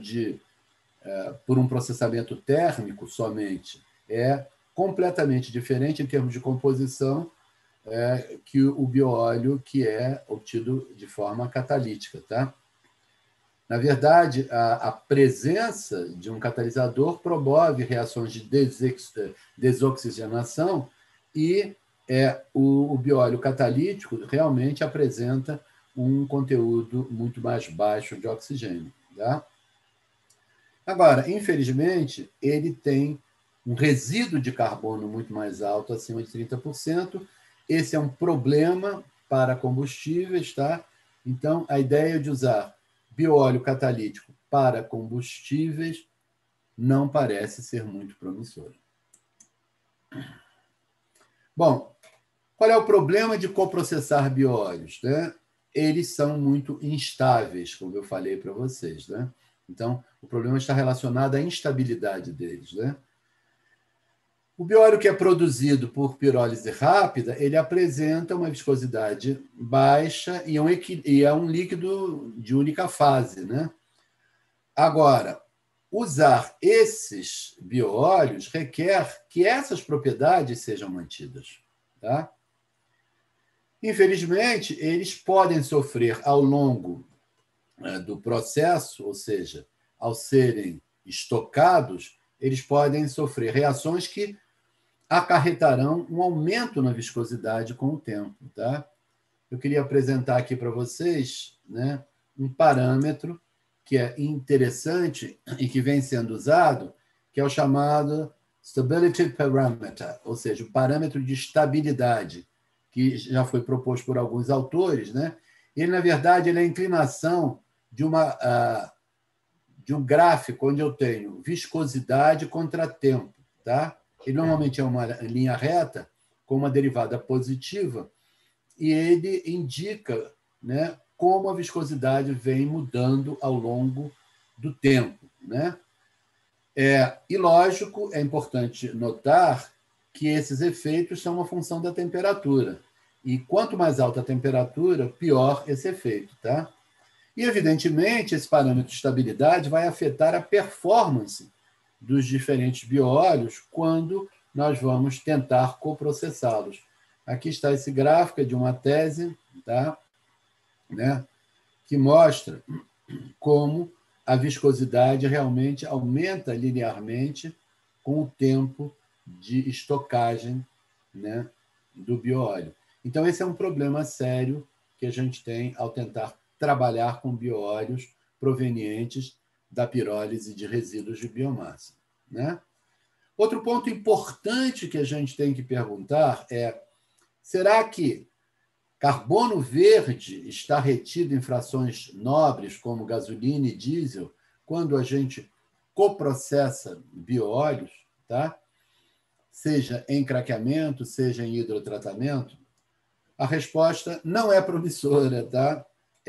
por um processamento térmico somente é completamente diferente em termos de composição que o bioóleo que é obtido de forma catalítica. Tá? Na verdade, a presença de um catalisador promove reações de desoxigenação e o bioóleo catalítico realmente apresenta um conteúdo muito mais baixo de oxigênio. Tá? Agora, infelizmente, ele tem um resíduo de carbono muito mais alto, acima de 30%. Esse é um problema para combustíveis, tá? Então, a ideia de usar bioóleo catalítico para combustíveis não parece ser muito promissora. Bom, qual é o problema de coprocessar bioóleos? Né? Eles são muito instáveis, como eu falei para vocês. Né? Então, o problema está relacionado à instabilidade deles. Né? O bioóleo que é produzido por pirólise rápida, ele apresenta uma viscosidade baixa e é um líquido de única fase. Né? Agora, usar esses bioóleos requer que essas propriedades sejam mantidas. Tá? Infelizmente, eles podem sofrer ao longo do processo, ou seja, ao serem estocados, eles podem sofrer reações que acarretarão um aumento na viscosidade com o tempo. Tá? Eu queria apresentar aqui para vocês, né, um parâmetro que é interessante e que vem sendo usado, que é o chamado Stability Parameter, ou seja, o parâmetro de estabilidade, que já foi proposto por alguns autores. Né? Ele, na verdade, ele é a inclinação de um gráfico onde eu tenho viscosidade contra tempo. Tá? Ele normalmente é uma linha reta com uma derivada positiva e ele indica, né, como a viscosidade vem mudando ao longo do tempo, né? E, lógico, é importante notar que esses efeitos são uma função da temperatura. E quanto mais alta a temperatura, pior esse efeito, tá? E, evidentemente, esse parâmetro de estabilidade vai afetar a performance dos diferentes bióleos quando nós vamos tentar coprocessá-los. Aqui está esse gráfico de uma tese, tá? Né? Que mostra como a viscosidade realmente aumenta linearmente com o tempo de estocagem, né, do bióleo. Então, esse é um problema sério que a gente tem ao tentar trabalhar com bióleos provenientes da pirólise de resíduos de biomassa, né? Outro ponto importante que a gente tem que perguntar é: será que carbono verde está retido em frações nobres, como gasolina e diesel, quando a gente coprocessa bióleos, tá? Seja em craqueamento, seja em hidrotratamento? A resposta não é promissora, tá?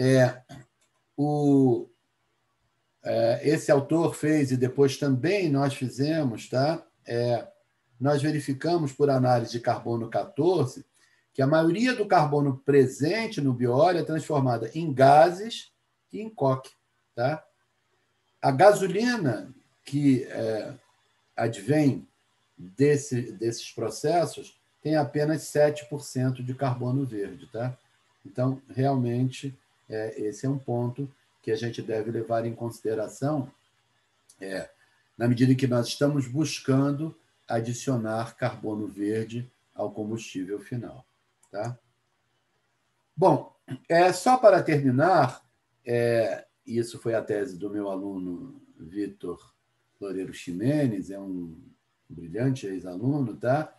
Esse autor fez, e depois também nós fizemos, tá? Nós verificamos por análise de carbono 14 que a maioria do carbono presente no bióleo é transformada em gases e em coque, tá? A gasolina que advém desses processos tem apenas 7% de carbono verde, tá? Então, realmente, esse é um ponto que a gente deve levar em consideração na medida em que nós estamos buscando adicionar carbono verde ao combustível final, tá? Bom, só para terminar, isso foi a tese do meu aluno Vitor Loureiro Ximenes, é um brilhante ex-aluno, tá?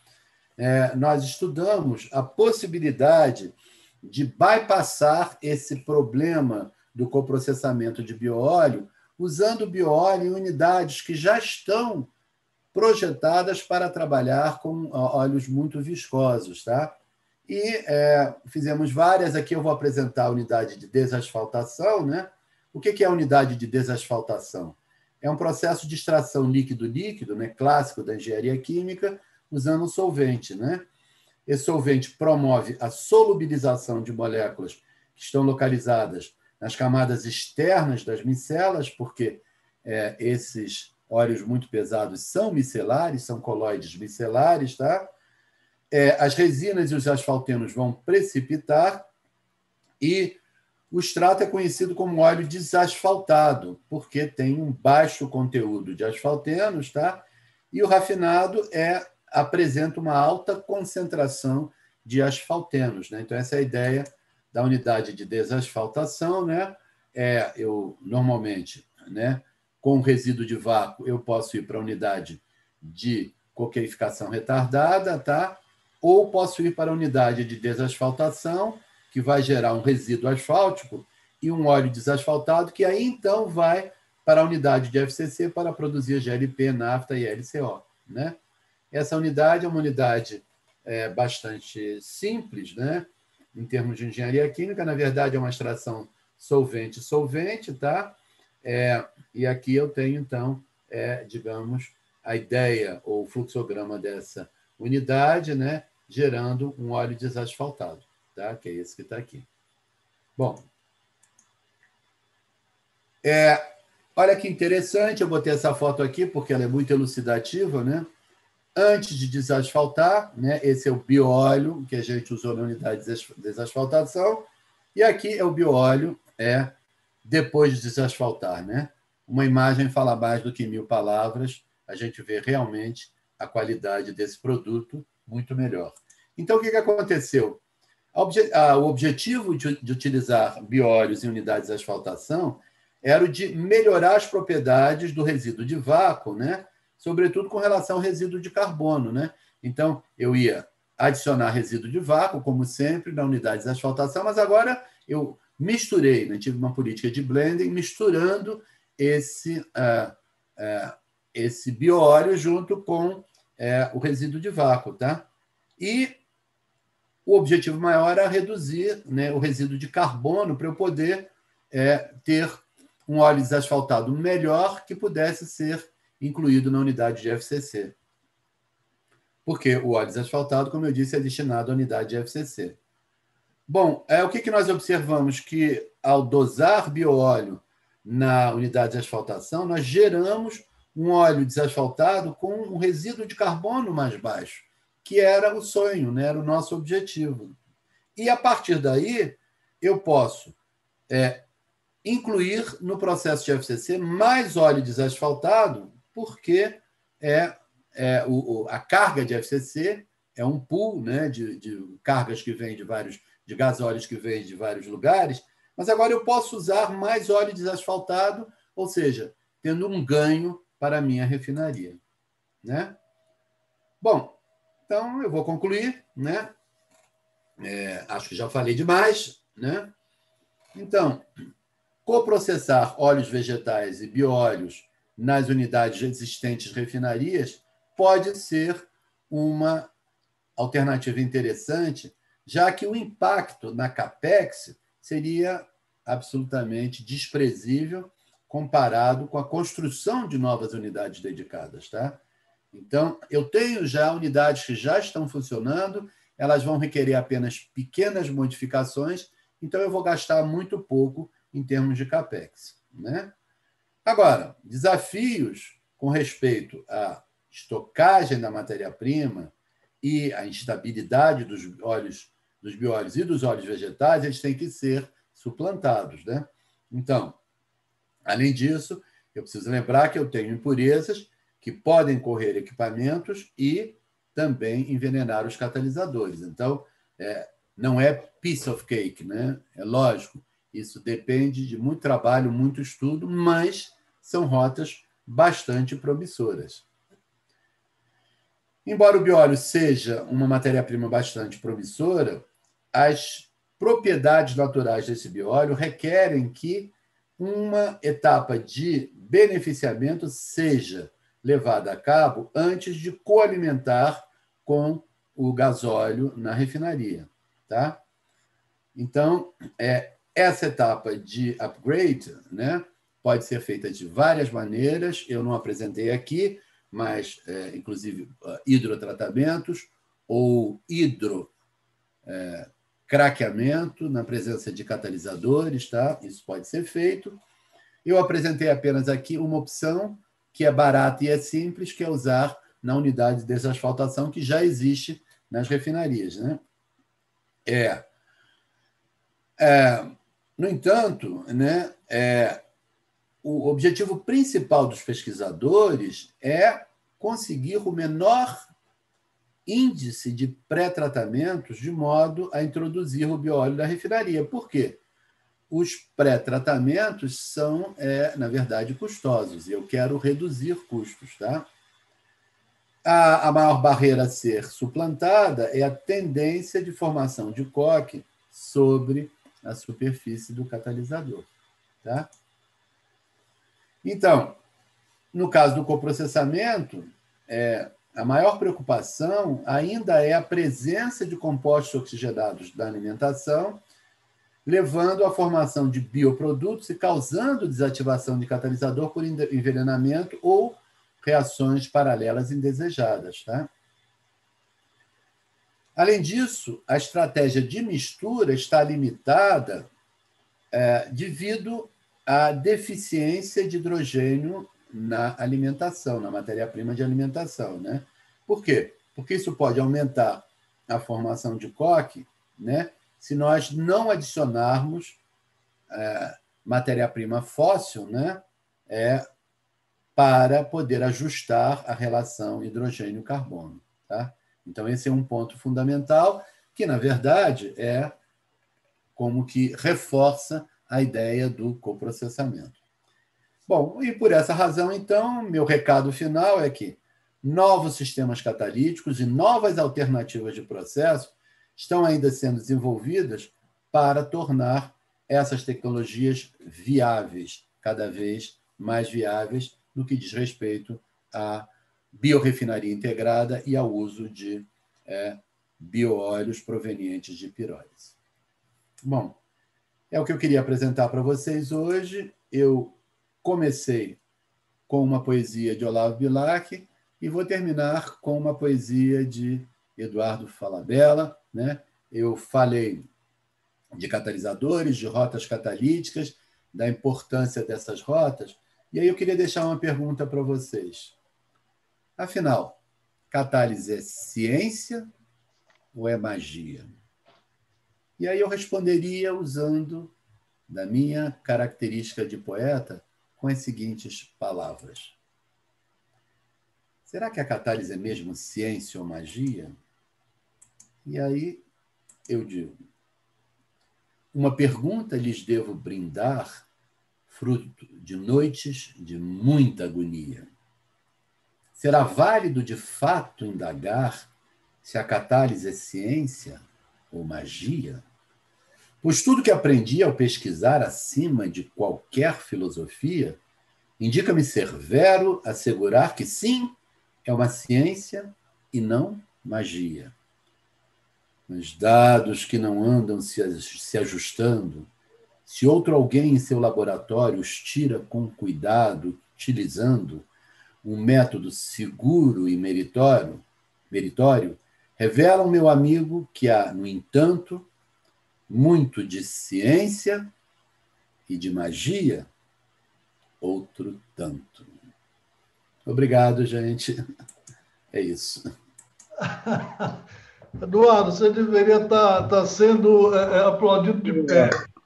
Nós estudamos a possibilidade de bypassar esse problema do coprocessamento de bióleo usando bióleo em unidades que já estão projetadas para trabalhar com óleos muito viscosos, tá? E fizemos várias. Aqui eu vou apresentar a unidade de desasfaltação, né? O que é a unidade de desasfaltação? É um processo de extração líquido-líquido, né, clássico da engenharia química, usando um solvente, né? Esse solvente promove a solubilização de moléculas que estão localizadas nas camadas externas das micelas, porque esses óleos muito pesados são micelares, são colóides micelares, tá? As resinas e os asfaltenos vão precipitar e o extrato é conhecido como óleo desasfaltado, porque tem um baixo conteúdo de asfaltenos, tá? E o rafinado apresenta uma alta concentração de asfaltenos, né? Então, essa é a ideia da unidade de desasfaltação, né? Eu, normalmente, né, com resíduo de vácuo, eu posso ir para a unidade de coqueificação retardada, tá? Ou posso ir para a unidade de desasfaltação, que vai gerar um resíduo asfáltico e um óleo desasfaltado, que aí, então, vai para a unidade de FCC para produzir GLP, nafta e LCO, né? Essa unidade é uma unidade bastante simples, né? Em termos de engenharia química, na verdade, é uma extração solvente-solvente, tá? E aqui eu tenho, então, digamos, a ideia ou o fluxograma dessa unidade, né? Gerando um óleo desasfaltado, tá? Que é esse que está aqui. Bom, olha que interessante, eu botei essa foto aqui porque ela é muito elucidativa, né? Antes de desasfaltar, né? Esse é o bióleo que a gente usou na unidade de desasfaltação, e aqui é o bióleo depois de desasfaltar, né? Uma imagem fala mais do que 1000 palavras, a gente vê realmente a qualidade desse produto muito melhor. Então, o que aconteceu? O objetivo de utilizar bióleos em unidades de asfaltação era o de melhorar as propriedades do resíduo de vácuo, né? Sobretudo com relação ao resíduo de carbono, né? Então, eu ia adicionar resíduo de vácuo, como sempre, na unidade de asfaltação, mas agora eu misturei, né? Tive uma política de blending, misturando esse bióleo junto com o resíduo de vácuo, tá? E o objetivo maior era reduzir, né, o resíduo de carbono para eu poder ter um óleo desasfaltado melhor que pudesse ser incluído na unidade de FCC. Porque o óleo desasfaltado, como eu disse, é destinado à unidade de FCC. Bom, o que nós observamos? Que ao dosar bioóleo na unidade de asfaltação, nós geramos um óleo desasfaltado com um resíduo de carbono mais baixo, que era o sonho, né? Era o nosso objetivo. E, a partir daí, eu posso incluir no processo de FCC mais óleo desasfaltado, porque a carga de FCC é um pool, né, de cargas que vêm de gasóleos que vêm de vários lugares, mas agora eu posso usar mais óleo desasfaltado, ou seja, tendo um ganho para a minha refinaria, né? Bom, então eu vou concluir, né? Acho que já falei demais, né? Então, coprocessar óleos vegetais e bióleos nas unidades existentes refinarias pode ser uma alternativa interessante, já que o impacto na CAPEX seria absolutamente desprezível comparado com a construção de novas unidades dedicadas, tá? Então, eu tenho já unidades que já estão funcionando, elas vão requerer apenas pequenas modificações, então eu vou gastar muito pouco em termos de CAPEX, né? Agora, desafios com respeito à estocagem da matéria-prima e à instabilidade dos bióleos e dos óleos vegetais, eles têm que ser suplantados, né? Então, além disso, eu preciso lembrar que eu tenho impurezas que podem correr equipamentos e também envenenar os catalisadores. Então, não é piece of cake, né? É lógico, isso depende de muito trabalho, muito estudo, mas são rotas bastante promissoras. Embora o bióleo seja uma matéria-prima bastante promissora, as propriedades naturais desse bióleo requerem que uma etapa de beneficiamento seja levada a cabo antes de coalimentar com o gasóleo na refinaria, tá? Então, essa etapa de upgrade, né, pode ser feita de várias maneiras, eu não apresentei aqui, mas, inclusive, hidrotratamentos ou hidrocraqueamento na presença de catalisadores, tá? Isso pode ser feito. Eu apresentei apenas aqui uma opção que é barata e é simples, que é usar na unidade de desasfaltação que já existe nas refinarias, né? No entanto, né, o objetivo principal dos pesquisadores é conseguir o menor índice de pré-tratamentos de modo a introduzir o bióleo da refinaria. Por quê? Os pré-tratamentos são, na verdade, custosos, e eu quero reduzir custos, tá? A maior barreira a ser suplantada é a tendência de formação de coque sobre a superfície do catalisador, tá? Então, no caso do coprocessamento, a maior preocupação ainda é a presença de compostos oxigenados da alimentação, levando à formação de bioprodutos e causando desativação de catalisador por envenenamento ou reações paralelas indesejadas, tá? Além disso, a estratégia de mistura está limitada devido à deficiência de hidrogênio na alimentação, na matéria-prima de alimentação, né? Por quê? Porque isso pode aumentar a formação de coque, né, se nós não adicionarmos matéria-prima fóssil, né, para poder ajustar a relação hidrogênio-carbono, tá? Então, esse é um ponto fundamental que, na verdade, como que reforça a ideia do coprocessamento. Bom, e por essa razão, então, meu recado final é que novos sistemas catalíticos e novas alternativas de processo estão ainda sendo desenvolvidas para tornar essas tecnologias viáveis, cada vez mais viáveis no que diz respeito à biorefinaria integrada e ao uso de bioóleos provenientes de pirólise. Bom, é o que eu queria apresentar para vocês hoje. Eu comecei com uma poesia de Olavo Bilac e vou terminar com uma poesia de Eduardo Falabella, né? Eu falei de catalisadores, de rotas catalíticas, da importância dessas rotas, e aí eu queria deixar uma pergunta para vocês. Afinal, catálise é ciência ou é magia? E aí eu responderia usando da minha característica de poeta com as seguintes palavras. Será que a catálise é mesmo ciência ou magia? E aí eu digo, uma pergunta lhes devo brindar, fruto de noites de muita agonia. Será válido de fato indagar se a catálise é ciência ou magia? Pois tudo que aprendi ao pesquisar acima de qualquer filosofia indica-me ser vero assegurar que sim, é uma ciência e não magia. Mas dados que não andam se ajustando, se outro alguém em seu laboratório os tira com cuidado, utilizando um método seguro e meritório, revelam, meu amigo, que há, no entanto, muito de ciência e de magia, outro tanto. Obrigado, gente. É isso. Eduardo, você deveria estar sendo aplaudido de pé.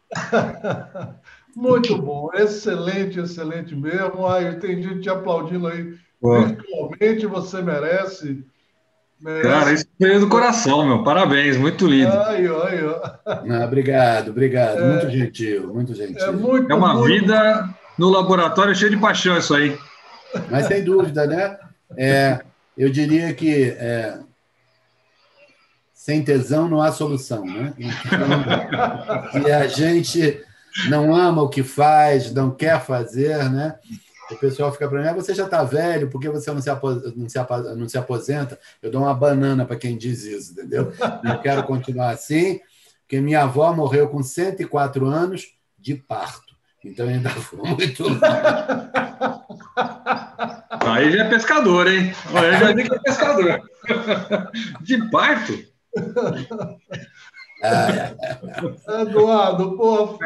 Muito bom, excelente, excelente mesmo. Ai, tem gente te aplaudindo aí virtualmente, você merece. Cara, isso veio do coração, meu. Parabéns, muito lindo. Ai, ai, ai. Obrigado, obrigado. Muito gentil, muito gentil. Muito, é uma muito... vida no laboratório cheia de paixão isso aí. Mas sem dúvida, né? Eu diria que sem tesão não há solução, né? Então, se a gente não ama o que faz, não quer fazer, né? O pessoal fica para mim, você já está velho, por que você não se aposenta? Eu dou uma banana para quem diz isso, entendeu? Eu quero continuar assim, porque minha avó morreu com 104 anos de parto. Então, ainda vou muito longe. Aí já é pescador, hein? Eu já vi que é pescador. De parto? Eduardo, pô,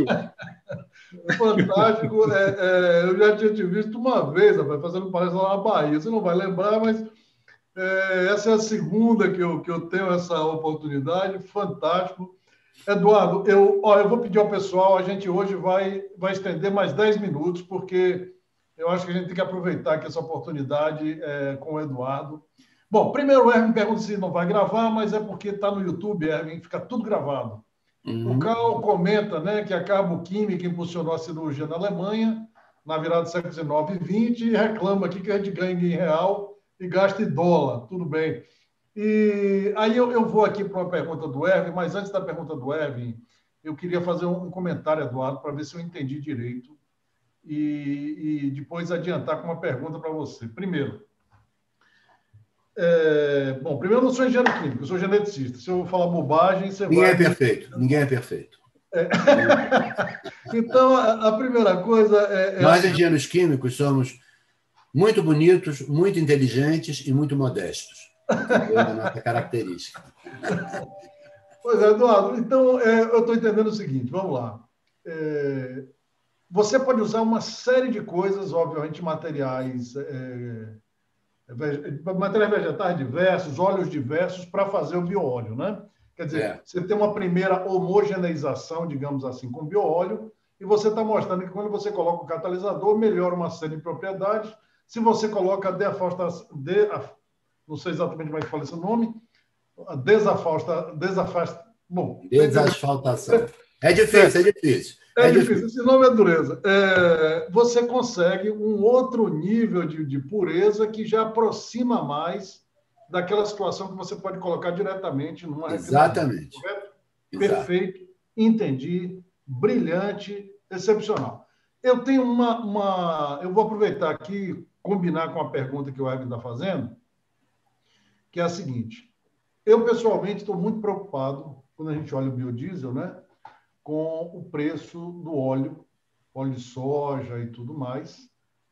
fantástico. Eu já tinha te visto uma vez, rapaz, fazendo palestra lá na Bahia. Você não vai lembrar, mas essa é a segunda que eu tenho essa oportunidade. Fantástico. Eduardo, eu vou pedir ao pessoal, a gente hoje vai estender mais 10 minutos, porque eu acho que a gente tem que aproveitar aqui essa oportunidade com o Eduardo. Bom, primeiro o Erwin pergunta se não vai gravar, mas é porque está no YouTube, Erwin, fica tudo gravado. O Carl comenta, né, que a carboquímica impulsionou a cirurgia na Alemanha, na virada do século XIX e XX, e reclama aqui que a gente ganha em real e gasta em dólar. Tudo bem. E aí eu vou aqui para uma pergunta do Erwin, mas antes da pergunta do Erwin, eu queria fazer um comentário, Eduardo, para ver se eu entendi direito e depois adiantar com uma pergunta para você. Primeiro, primeiro eu não sou engenheiro químico, eu sou geneticista. Se eu falar bobagem, você Ninguém vai... é perfeito, ninguém é perfeito. Então, a primeira coisa Nós, engenheiros químicos, somos muito bonitos, muito inteligentes e muito modestos. É a nossa característica. Pois é, Eduardo. Então, eu estou entendendo o seguinte, vamos lá. Você pode usar uma série de coisas, obviamente, materiais vegetais diversos, óleos diversos, para fazer o bioóleo, né? Quer dizer, você tem uma primeira homogeneização, digamos assim, com bioóleo, e você está mostrando que quando você coloca o catalisador, melhora uma série de propriedades. Se você coloca não sei exatamente como é que fala esse nome, desasfaltação. É difícil, é difícil. É difícil, esse nome é dureza. Você consegue um outro nível de pureza que já aproxima mais daquela situação que você pode colocar diretamente numa refinaria. Exatamente. Perfeito, entendi, brilhante, excepcional. Eu tenho eu vou aproveitar aqui, combinar com a pergunta que o Erwin está fazendo, que é a seguinte. Eu, pessoalmente, estou muito preocupado, quando a gente olha o biodiesel, né, com o preço do óleo de soja e tudo mais,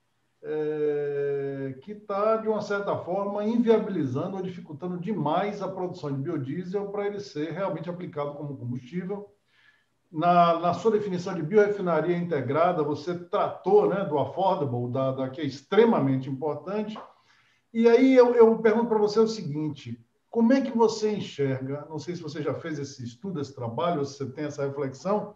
que está, de uma certa forma, inviabilizando ou dificultando demais a produção de biodiesel para ele ser realmente aplicado como combustível. Na sua definição de biorefinaria integrada, você tratou, né, do affordable, que é extremamente importante. E aí eu pergunto para você o seguinte: como é que você enxerga, não sei se você já fez esse estudo, esse trabalho, ou se você tem essa reflexão,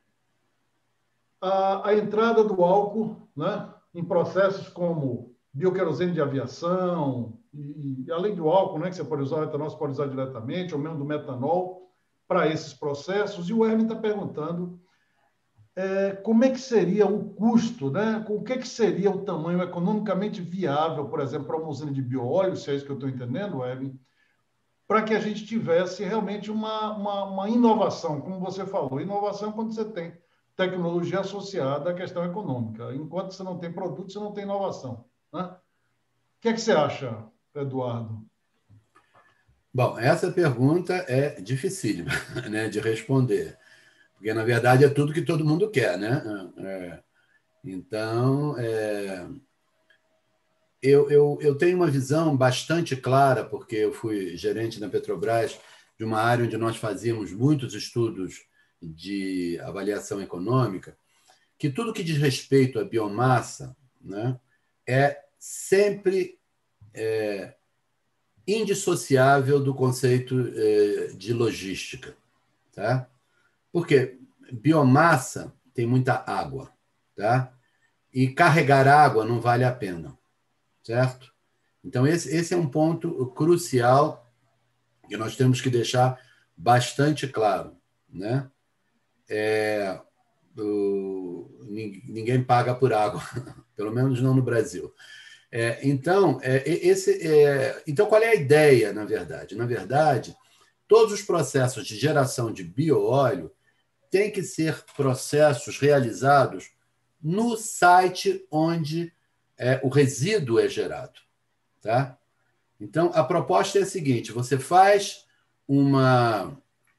a entrada do álcool, né, em processos como bioquerosene de aviação, e além do álcool, né, que você pode usar, o etanol você pode usar diretamente, ou mesmo do metanol, para esses processos. E o Erwin está perguntando como é que seria o custo, né? O que seria o tamanho economicamente viável, por exemplo, para uma usina de bioóleo, se é isso que eu estou entendendo, Erwin, para que a gente tivesse realmente uma inovação, como você falou. Inovação é quando você tem tecnologia associada à questão econômica. Enquanto você não tem produto, você não tem inovação, né? O que você acha, Eduardo? Bom, essa pergunta é dificílima, né, de responder, porque, na verdade, é tudo que todo mundo quer, né? Então, eu tenho uma visão bastante clara, porque eu fui gerente na Petrobras de uma área onde nós fazíamos muitos estudos de avaliação econômica, que tudo que diz respeito à biomassa, né, é sempre indissociável do conceito de logística. Tá? Porque biomassa tem muita água, tá? E carregar água não vale a pena, certo? Então, esse é um ponto crucial que nós temos que deixar bastante claro, né? Ninguém paga por água, pelo menos não no Brasil. Então, então, qual é a ideia, na verdade? Na verdade, todos os processos de geração de bioóleo têm que ser processos realizados no site onde o resíduo é gerado. Tá? Então, a proposta é a seguinte: você faz uma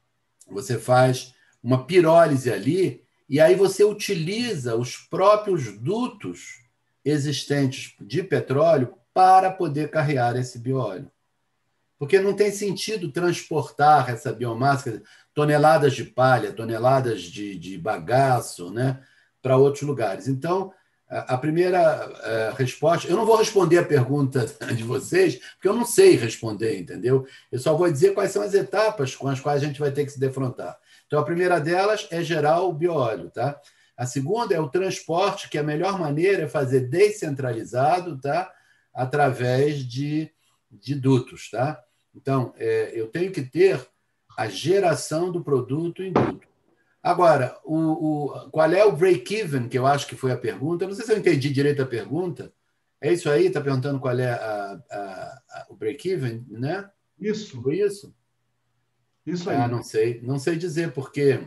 pirólise ali, e aí você utiliza os próprios dutos existentes de petróleo para poder carrear esse bioóleo. Porque não tem sentido transportar essa biomassa, toneladas de palha, toneladas de bagaço, né, para outros lugares. Então, a primeira resposta... Eu não vou responder a pergunta de vocês, porque eu não sei responder, entendeu? Eu só vou dizer quais são as etapas com as quais a gente vai ter que se defrontar. Então, a primeira delas é gerar o bioóleo, tá? A segunda é o transporte, que a melhor maneira é fazer descentralizado, tá? Através de dutos, tá? Então, eu tenho que ter a geração do produto em duto. Agora, qual é o break-even, que eu acho que foi a pergunta? Eu não sei se eu entendi direito a pergunta. É isso aí? Está perguntando qual é o break-even, né? Isso. Foi isso? Isso aí. Não sei dizer, porque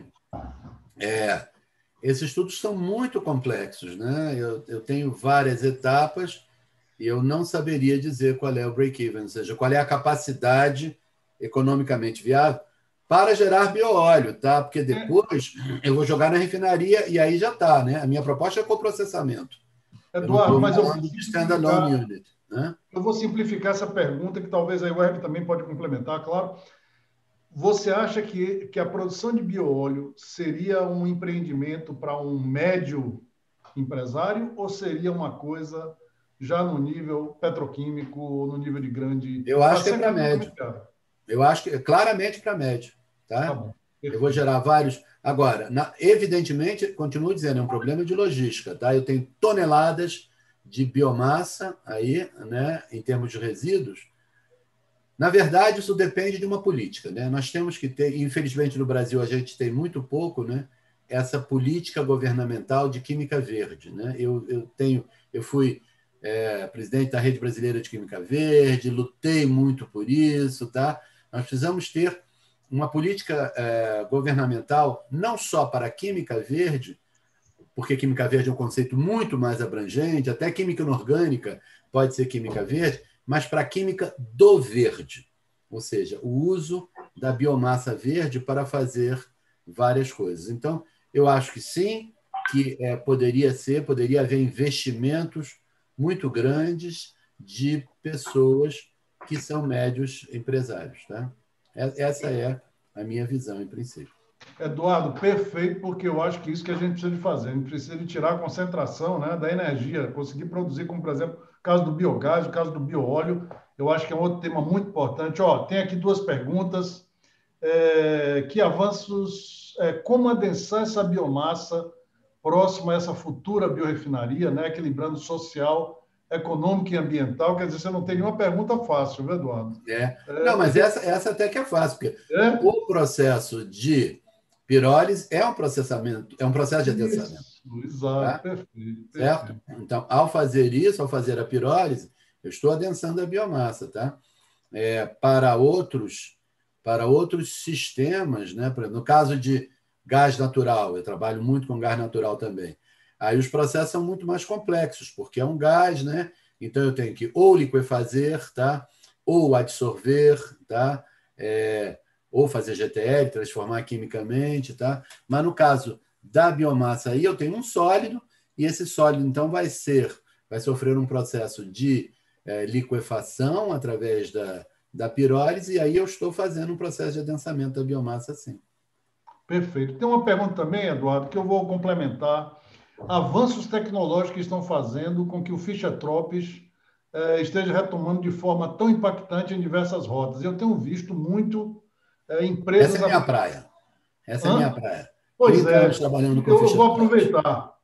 esses estudos são muito complexos, né? Eu tenho várias etapas e eu não saberia dizer qual é o break-even, ou seja, qual é a capacidade economicamente viável para gerar bioóleo, tá? Porque depois eu vou jogar na refinaria e aí já está, né? A minha proposta é coprocessamento. Eduardo, mas eu vou de standalone unit, né? Eu vou simplificar essa pergunta, que talvez aí o Herb também pode complementar, claro. Você acha que a produção de bioóleo seria um empreendimento para um médio empresário ou seria uma coisa já no nível petroquímico, no nível de grande... Eu acho que é para médio. Eu acho que é claramente para médio. Tá? Bom, eu vou gerar vários... Agora, evidentemente, continuo dizendo, é um problema de logística. Tá? Eu tenho toneladas de biomassa aí, né, em termos de resíduos. Na verdade, isso depende de uma política, né? Nós temos que ter, infelizmente no Brasil a gente tem muito pouco, né, essa política governamental de química verde, né? Eu fui presidente da Rede Brasileira de Química Verde, lutei muito por isso, tá? Nós precisamos ter uma política governamental não só para a química verde, porque química verde é um conceito muito mais abrangente, até química inorgânica pode ser química verde, mas para a química do verde. ou seja, o uso da biomassa verde para fazer várias coisas. Então, eu acho que sim, que poderia haver investimentos muito grandes de pessoas que são médios empresários. Tá? Essa é a minha visão, em princípio. Eduardo, perfeito, porque eu acho que isso que a gente precisa de fazer. A gente precisa de tirar a concentração, né, da energia, conseguir produzir, como, por exemplo, o caso do biogás, o caso do bioóleo. Eu acho que é um outro tema muito importante. Ó, tem aqui duas perguntas. Que avanços, como adensar essa biomassa próximo a essa futura biorefinaria, né, equilibrando social, econômico e ambiental? Quer dizer, você não tem nenhuma pergunta fácil, viu, Eduardo? Não, mas essa até que é fácil, porque o processo de pirólise é um processamento, é um processo de adensamento. Exato, tá? perfeito. Certo? Então, ao fazer isso, ao fazer a pirólise, eu estou adensando a biomassa. Tá? Para outros sistemas, né? No caso de gás natural, eu trabalho muito com gás natural também. Aí os processos são muito mais complexos, porque é um gás, né? Então eu tenho que ou liquefazer, tá? Ou adsorver, tá? Ou fazer GTL, transformar quimicamente, tá? Mas no caso da biomassa aí eu tenho um sólido e esse sólido então vai sofrer um processo de liquefação através da pirólise, e aí eu estou fazendo um processo de adensamento da biomassa, sim. Perfeito. Tem uma pergunta também, Eduardo, que eu vou complementar. Avanços tecnológicos que estão fazendo com que o Fischer-Tropsch esteja retomando de forma tão impactante em diversas rotas. Eu tenho visto muito empresas... Essa é minha praia. Essa é minha praia. Pois 30 anos trabalhando com eu Fischer-Tropsch. vou aproveitar.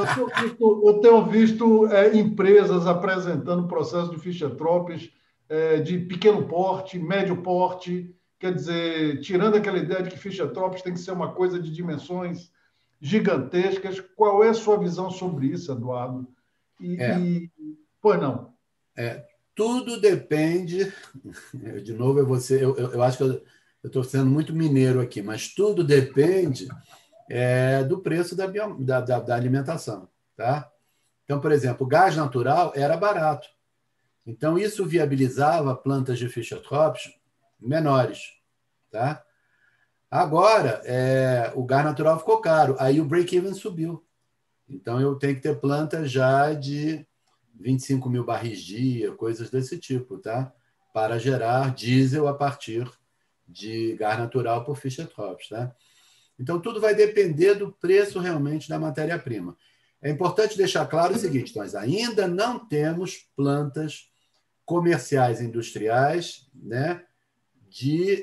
Eu tenho visto empresas apresentando processo de Fischer-Tropsch de pequeno porte, médio porte, quer dizer, tirando aquela ideia de que Fischer-Tropsch tem que ser uma coisa de dimensões gigantescas. Qual é a sua visão sobre isso, Eduardo? Pois não. Tudo depende... De novo, eu acho que eu estou sendo muito mineiro aqui, mas tudo depende do preço da alimentação. Tá? Então, por exemplo, o gás natural era barato. Então, isso viabilizava plantas de Fischer-Tropsch menores. Tá? Agora, o gás natural ficou caro, aí o break-even subiu. Então, eu tenho que ter plantas já de 25 mil barris dia, coisas desse tipo, tá? Para gerar diesel a partir de gás natural por Fischer-Tropsch. Tá? Então, tudo vai depender do preço realmente da matéria-prima. É importante deixar claro o seguinte, nós ainda não temos plantas comerciais industriais, né, de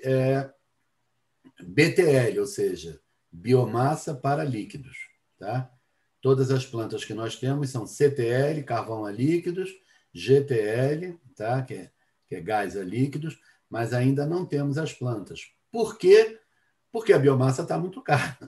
BTL, ou seja, biomassa para líquidos. Tá? Todas as plantas que nós temos são CTL, carvão a líquidos, GTL, tá? que é gás a líquidos, mas ainda não temos as plantas. Por quê? Porque a biomassa está muito cara.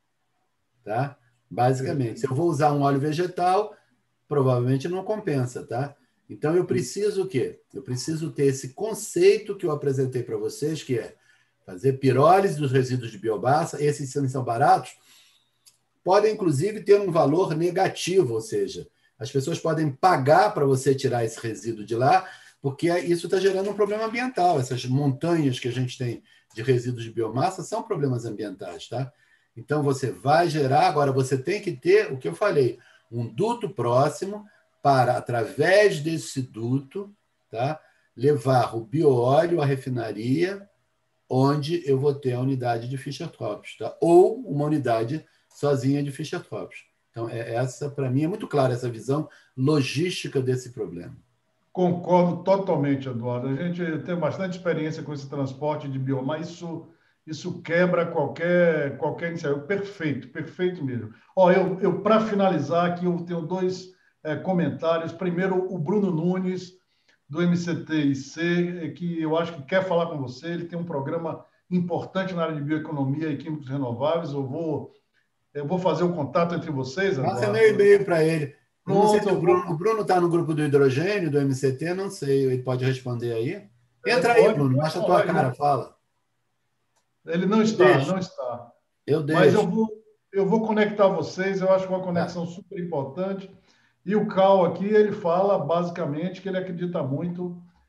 Tá? Basicamente, se eu vou usar um óleo vegetal, provavelmente não compensa. Tá? Então, eu preciso o quê? Eu preciso ter esse conceito que eu apresentei para vocês, que é fazer pirólise dos resíduos de biomassa. Esses são baratos, podem, inclusive, ter um valor negativo, ou seja, as pessoas podem pagar para você tirar esse resíduo de lá, porque isso está gerando um problema ambiental. Essas montanhas que a gente tem de resíduos de biomassa são problemas ambientais. Tá? Então, você vai gerar... Agora, você tem que ter, o que eu falei, um duto próximo para, através desse duto, tá, levar o bioóleo à refinaria, onde eu vou ter a unidade de Fischer-Tropsch, tá? Ou uma unidade sozinha de Fischer-Tropsch. Então, essa, para mim, é muito clara essa visão logística desse problema. Concordo totalmente, Eduardo. A gente tem bastante experiência com esse transporte de biomassa. Isso quebra qualquer iniciativa. Perfeito mesmo. Eu para finalizar aqui, eu tenho dois comentários. Primeiro, o Bruno Nunes, do MCTIC, que eu acho que quer falar com você. Ele tem um programa importante na área de bioeconomia e químicos renováveis. Eu vou fazer o contato entre vocês, Eduardo. Passa meu e-mail para ele. Pronto, não sei se o Bruno está no grupo do hidrogênio, do MCT, não sei. Ele pode responder aí. Entra aí, Bruno. Mostra a tua cara, fala. Ele não está, não está. Eu deixo. Mas eu vou conectar vocês, eu acho que é uma conexão super importante. E o Cal aqui, ele fala basicamente que ele acredita muito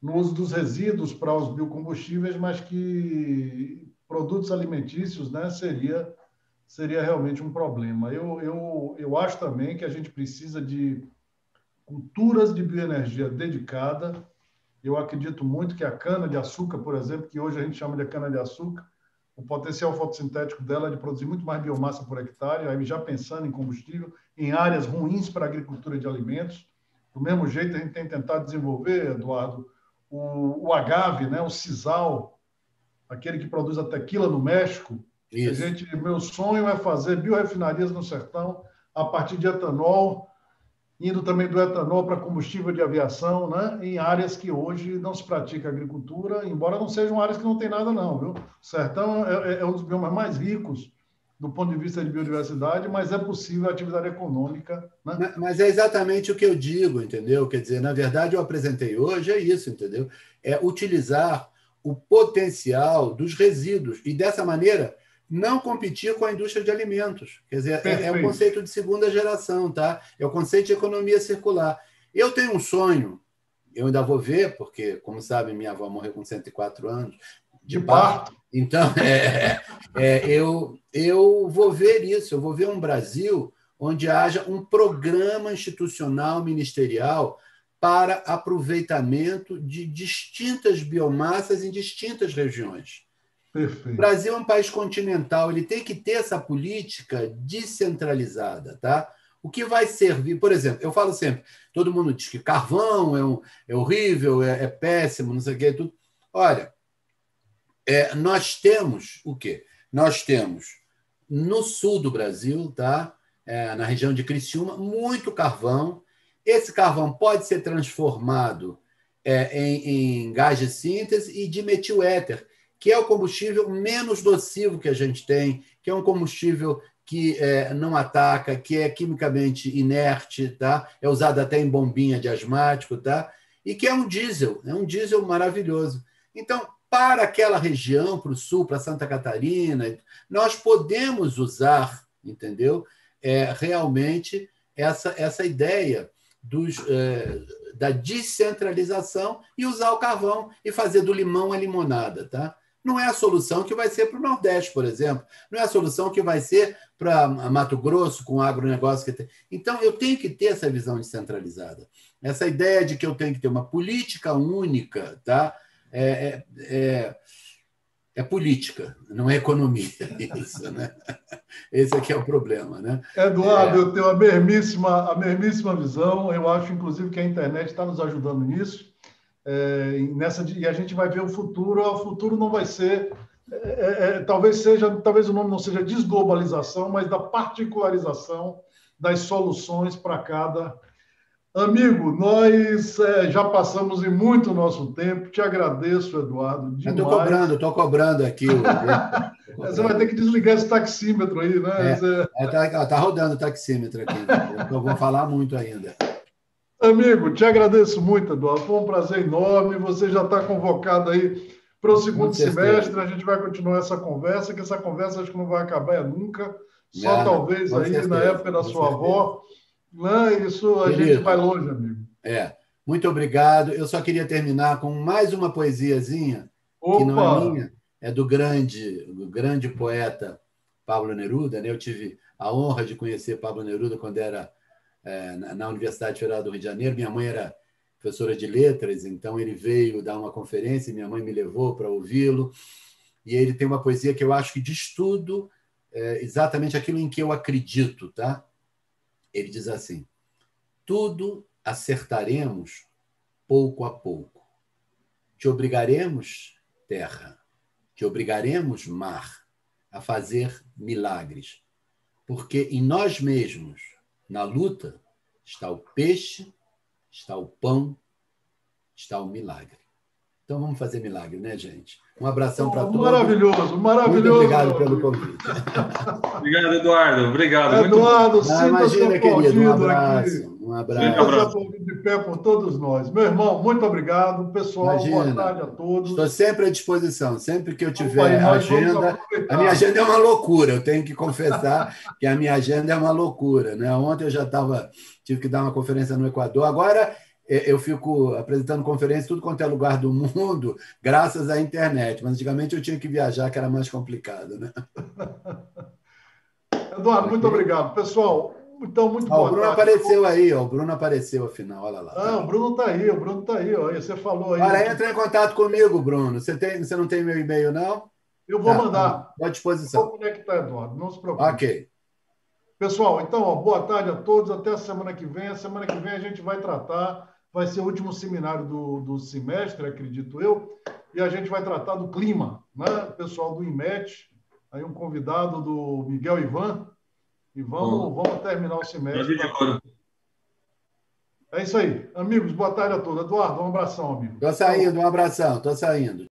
no uso dos resíduos para os biocombustíveis, mas que produtos alimentícios, né, seria realmente um problema. Eu acho também que a gente precisa de culturas de bioenergia dedicada. Eu acredito muito que a cana-de-açúcar, por exemplo, que hoje a gente chama de cana-de-açúcar, o potencial fotossintético dela é de produzir muito mais biomassa por hectare, aí já pensando em combustível, em áreas ruins para a agricultura de alimentos. Do mesmo jeito, a gente tem tentado desenvolver, Eduardo, o agave, né, o sisal, aquele que produz a tequila no México. Meu sonho é fazer biorefinarias no sertão a partir de etanol, indo também do etanol para combustível de aviação, né? Em áreas que hoje não se pratica agricultura, embora não sejam áreas que não tem nada, não, viu? O sertão é um dos biomas mais ricos do ponto de vista de biodiversidade, mas é possível a atividade econômica, né? Mas é exatamente o que eu digo, entendeu? Quer dizer, na verdade, eu apresentei hoje, é isso, entendeu? É utilizar o potencial dos resíduos e, dessa maneira, não competir com a indústria de alimentos. Quer dizer, é o conceito de segunda geração, tá? É o conceito de economia circular. Eu tenho um sonho, eu ainda vou ver, porque, como sabem, minha avó morreu com 104 anos, de parto. Então, eu vou ver isso, eu vou ver um Brasil onde haja um programa institucional ministerial para aproveitamento de distintas biomassas em distintas regiões. Perfeito. O Brasil é um país continental, ele tem que ter essa política descentralizada, tá? O que vai servir, por exemplo, eu falo sempre, todo mundo diz que carvão é horrível, é péssimo, não sei o quê, tudo. Olha, nós temos o quê? Nós temos no sul do Brasil, tá? Na região de Criciúma, muito carvão. Esse carvão pode ser transformado em gás de síntese e dimetiléter, que é o combustível menos nocivo que a gente tem, que é um combustível que não ataca, que é quimicamente inerte, tá? É usado até em bombinha de asmático, tá? E que é um diesel maravilhoso. Então, para aquela região, para o sul, para Santa Catarina, nós podemos usar, entendeu? Realmente essa ideia da descentralização e usar o carvão e fazer do limão a limonada, tá? Não é a solução que vai ser para o Nordeste, por exemplo. Não é a solução que vai ser para Mato Grosso, com o agronegócio que tem. Então, eu tenho que ter essa visão descentralizada. Essa ideia de que eu tenho que ter uma política única, tá? É política, não é economia. Isso, né? Esse aqui é o problema, né? Eduardo, eu tenho a mesmíssima visão. Eu acho, inclusive, que a internet está nos ajudando nisso. E a gente vai ver o futuro não vai ser, talvez o nome não seja desglobalização, mas da particularização das soluções para cada amigo. Nós já passamos em muito nosso tempo. Te agradeço, Eduardo, demais. Estou cobrando aqui. Você vai ter que desligar esse taxímetro aí, né? Está rodando o taxímetro aqui. Eu vou falar muito ainda. Amigo, te agradeço muito, Eduardo. Foi um prazer enorme. Você já está convocado aí para o segundo semestre. A gente vai continuar essa conversa, que essa conversa acho que não vai acabar nunca. Só talvez aí certeza, na época da sua avó. Isso a gente vai longe, amigo. Muito obrigado. Eu só queria terminar com mais uma poesiazinha, que não é minha, é do grande poeta Pablo Neruda, né? Eu tive a honra de conhecer Pablo Neruda quando era na Universidade Federal do Rio de Janeiro. Minha mãe era professora de letras, então ele veio dar uma conferência e minha mãe me levou para ouvi-lo. E ele tem uma poesia que eu acho que diz tudo, exatamente aquilo em que eu acredito, tá? Ele diz assim: tudo acertaremos pouco a pouco. Te obrigaremos, terra, te obrigaremos, mar, a fazer milagres, porque em nós mesmos, na luta, está o peixe, está o pão, está o milagre. Então vamos fazer milagre, né, gente? Um abração para todos. Maravilhoso. Muito obrigado pelo convite. Obrigado, Eduardo. Obrigado. Eduardo, imagina, querido. Um abraço. Um abraço. De pé por todos nós. Meu irmão, muito obrigado. Pessoal, boa tarde a todos. Estou sempre à disposição. Sempre que eu tiver agenda. A minha agenda é uma loucura. Eu tenho que confessar que a minha agenda é uma loucura, né? Ontem eu já tive que dar uma conferência no Equador. Agora eu fico apresentando conferência em tudo quanto é lugar do mundo, graças à internet. Mas antigamente eu tinha que viajar, que era mais complicado, né? Eduardo, muito obrigado. Pessoal, então, muito boa O Bruno tarde. apareceu aí, ó. O Bruno apareceu afinal, olha lá. Ah, o Bruno está aí, ó. Você falou aí. Olha, entra em contato comigo, Bruno. Você não tem meu e-mail, não? Eu vou mandar. Estou à disposição. Vou conectar, Eduardo, não se preocupe. Ok. Pessoal, então, ó, boa tarde a todos. Até a semana que vem. A semana que vem a gente vai tratar, vai ser o último seminário do semestre, acredito eu, e a gente vai tratar do clima, né? Pessoal do IMET, aí um convidado do Miguel Ivan, e vamos terminar o semestre. É isso aí. Amigos, boa tarde a todos. Eduardo, um abração, amigo. Estou saindo, um abração, estou saindo.